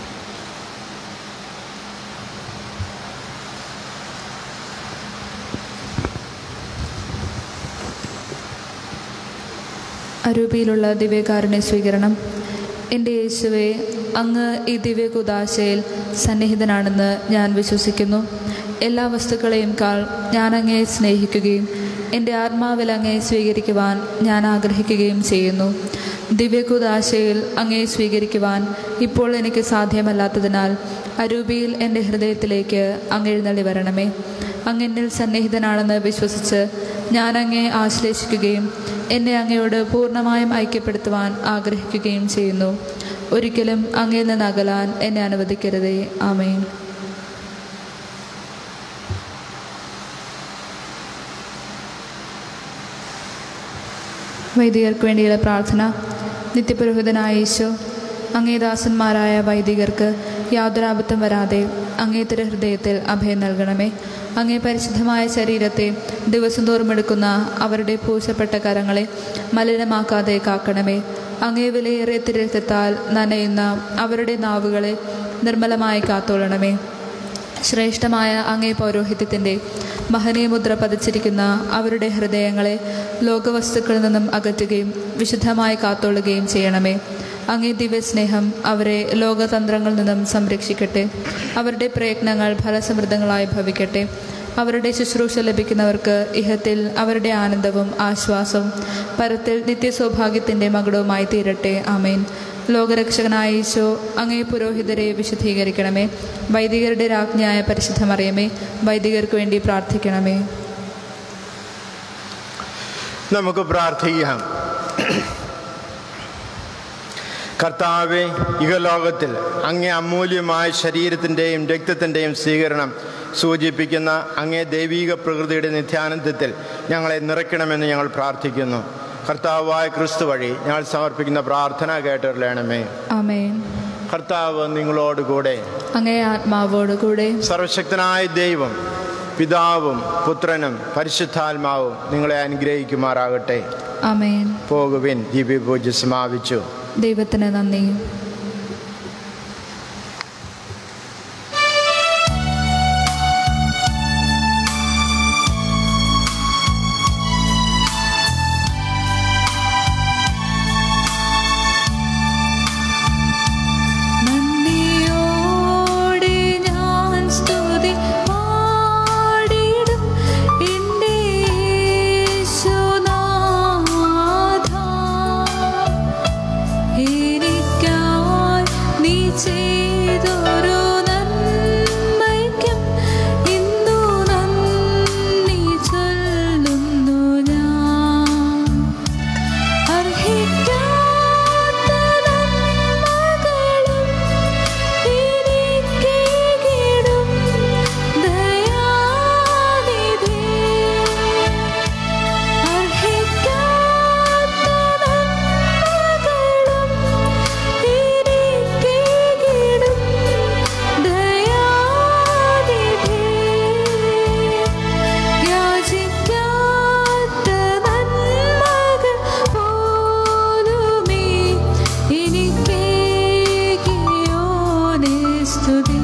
Speaker 1: അരൂപിയിലുള്ള ദിവ്യകാരുണ്യ സ്വീകരണം. എൻ്റെ യേശുവേ, അങ്ങ് ഈ ദിവ്യകുദാശയിൽ സന്നിഹിതനാണെന്ന് ഞാൻ വിശ്വസിക്കുന്നു. എല്ലാ വസ്തുക്കളെയും ഞാൻ അങ്ങയെ സ്നേഹിക്കുകയും എൻ്റെ ആത്മാവിൽ അങ്ങയെ സ്വീകരിക്കുവാൻ ഞാൻ ആഗ്രഹിക്കുകയും ചെയ്യുന്നു. ദിവ്യകുദാശയിൽ അങ്ങയെ സ്വീകരിക്കുവാൻ ഇപ്പോൾ എനിക്ക് സാധ്യമല്ലാത്തതിനാൽ അരൂപിയിൽ എൻ്റെ ഹൃദയത്തിലേക്ക് അങ്ങ് എഴുന്നള്ളി വരണമേ. അങ്ങെന്നിൽ സന്നിഹിതനാണെന്ന് വിശ്വസിച്ച് ഞാൻ അങ്ങയെ ആശ്ലേഷിക്കുകയും എന്നെ അങ്ങയോട് പൂർണ്ണമായും ഐക്യപ്പെടുത്തുവാൻ ആഗ്രഹിക്കുകയും ചെയ്യുന്നു. ഒരിക്കലും അങ്ങയിൽ നിന്ന് അകലാൻ എന്നെ അനുവദിക്കരുതേ. ആമേൻ. വൈദികർക്ക് വേണ്ടിയുള്ള പ്രാർത്ഥന. നിത്യപുരോഹിതനായ ഈശോ, അങ്ങേ ദാസന്മാരായ വൈദികർക്ക് യാതൊരാപത്തും വരാതെ അങ്ങേ തിരുഹൃദയത്തിൽ അഭയം നൽകണമേ. അങ്ങേ പരിശുദ്ധമായ ശരീരത്തെ ദിവസം തോറും എടുക്കുന്ന അവരുടെ പൂശപ്പെട്ട കരങ്ങളെ മലിനമാക്കാതെ കാക്കണമേ. അങ്ങേ വിലയേറിയ തിരുരക്തത്താൽ നനയുന്ന അവരുടെ നാവുകളെ നിർമ്മലമായി കാത്തോളണമേ. ശ്രേഷ്ഠമായ അങ്ങേ പൗരോഹിത്യത്തിൻ്റെ മഹനീയ മുദ്ര പതിച്ചിരിക്കുന്ന അവരുടെ ഹൃദയങ്ങളെ ലോകവസ്തുക്കളിൽ നിന്നും അകറ്റുകയും വിശുദ്ധമായി കാത്തോളുകയും ചെയ്യണമേ. അങ്ങേ ദിവ്യസ്നേഹം അവരെ ലോകതന്ത്രങ്ങളിൽ നിന്നും സംരക്ഷിക്കട്ടെ. അവരുടെ പ്രയത്നങ്ങൾ ഫലസമൃദ്ധങ്ങളായി ഭവിക്കട്ടെ. അവരുടെ ശുശ്രൂഷ ലഭിക്കുന്നവർക്ക് ഇഹത്തിൽ അവരുടെ ആനന്ദവും ആശ്വാസവും പരത്തിൽ നിത്യസൗഭാഗ്യത്തിൻ്റെ മകുടവുമായി തീരട്ടെ. ആമേൻ. ലോകരക്ഷകനായ ഈശോ, അങ്ങേ പുരോഹിതരെ വിശുദ്ധീകരിക്കണമേ. വൈദികരുടെ രാജ്ഞിയായ പരിശുദ്ധ മറിയമേ, വൈദികർക്ക് വേണ്ടി പ്രാർത്ഥിക്കണമേ.
Speaker 2: നമുക്ക് പ്രാർത്ഥിക്കാം. കർത്താവേ, ഇഹലോകത്തിൽ അങ്ങേ അമൂല്യമായ ശരീരത്തിൻ്റെയും രക്തത്തിൻ്റെയും സ്വീകരണം സൂചിപ്പിക്കുന്ന അങ്ങേ ദൈവീക പ്രകൃതിയുടെ നിത്യാനന്ദത്തിൽ ഞങ്ങളെ നിറയ്ക്കണമെന്ന് ഞങ്ങൾ പ്രാർത്ഥിക്കുന്നു. കർത്താവായ ക്രിസ്തു വഴി ഞങ്ങൾ സമർപ്പിക്കുന്ന പ്രാർത്ഥന കേട്ടറിയണമേ.
Speaker 1: ആമേൻ.
Speaker 2: കർത്താവ് നിങ്ങളോടുകൂടെ,
Speaker 1: അങ്ങേ ആത്മാവോടുകൂടെ.
Speaker 2: സർവശക്തനായ ദൈവം പിതാവും പുത്രനും പരിശുദ്ധാത്മാവും നിങ്ങളെ അനുഗ്രഹിക്കുമാറാകട്ടെ.
Speaker 1: ആമേൻ.
Speaker 2: പോകുവിൻ. ദിവ്യപൂജ സമാപിച്ചു.
Speaker 1: ദൈവത്തിന് നന്ദി. സ്തുതി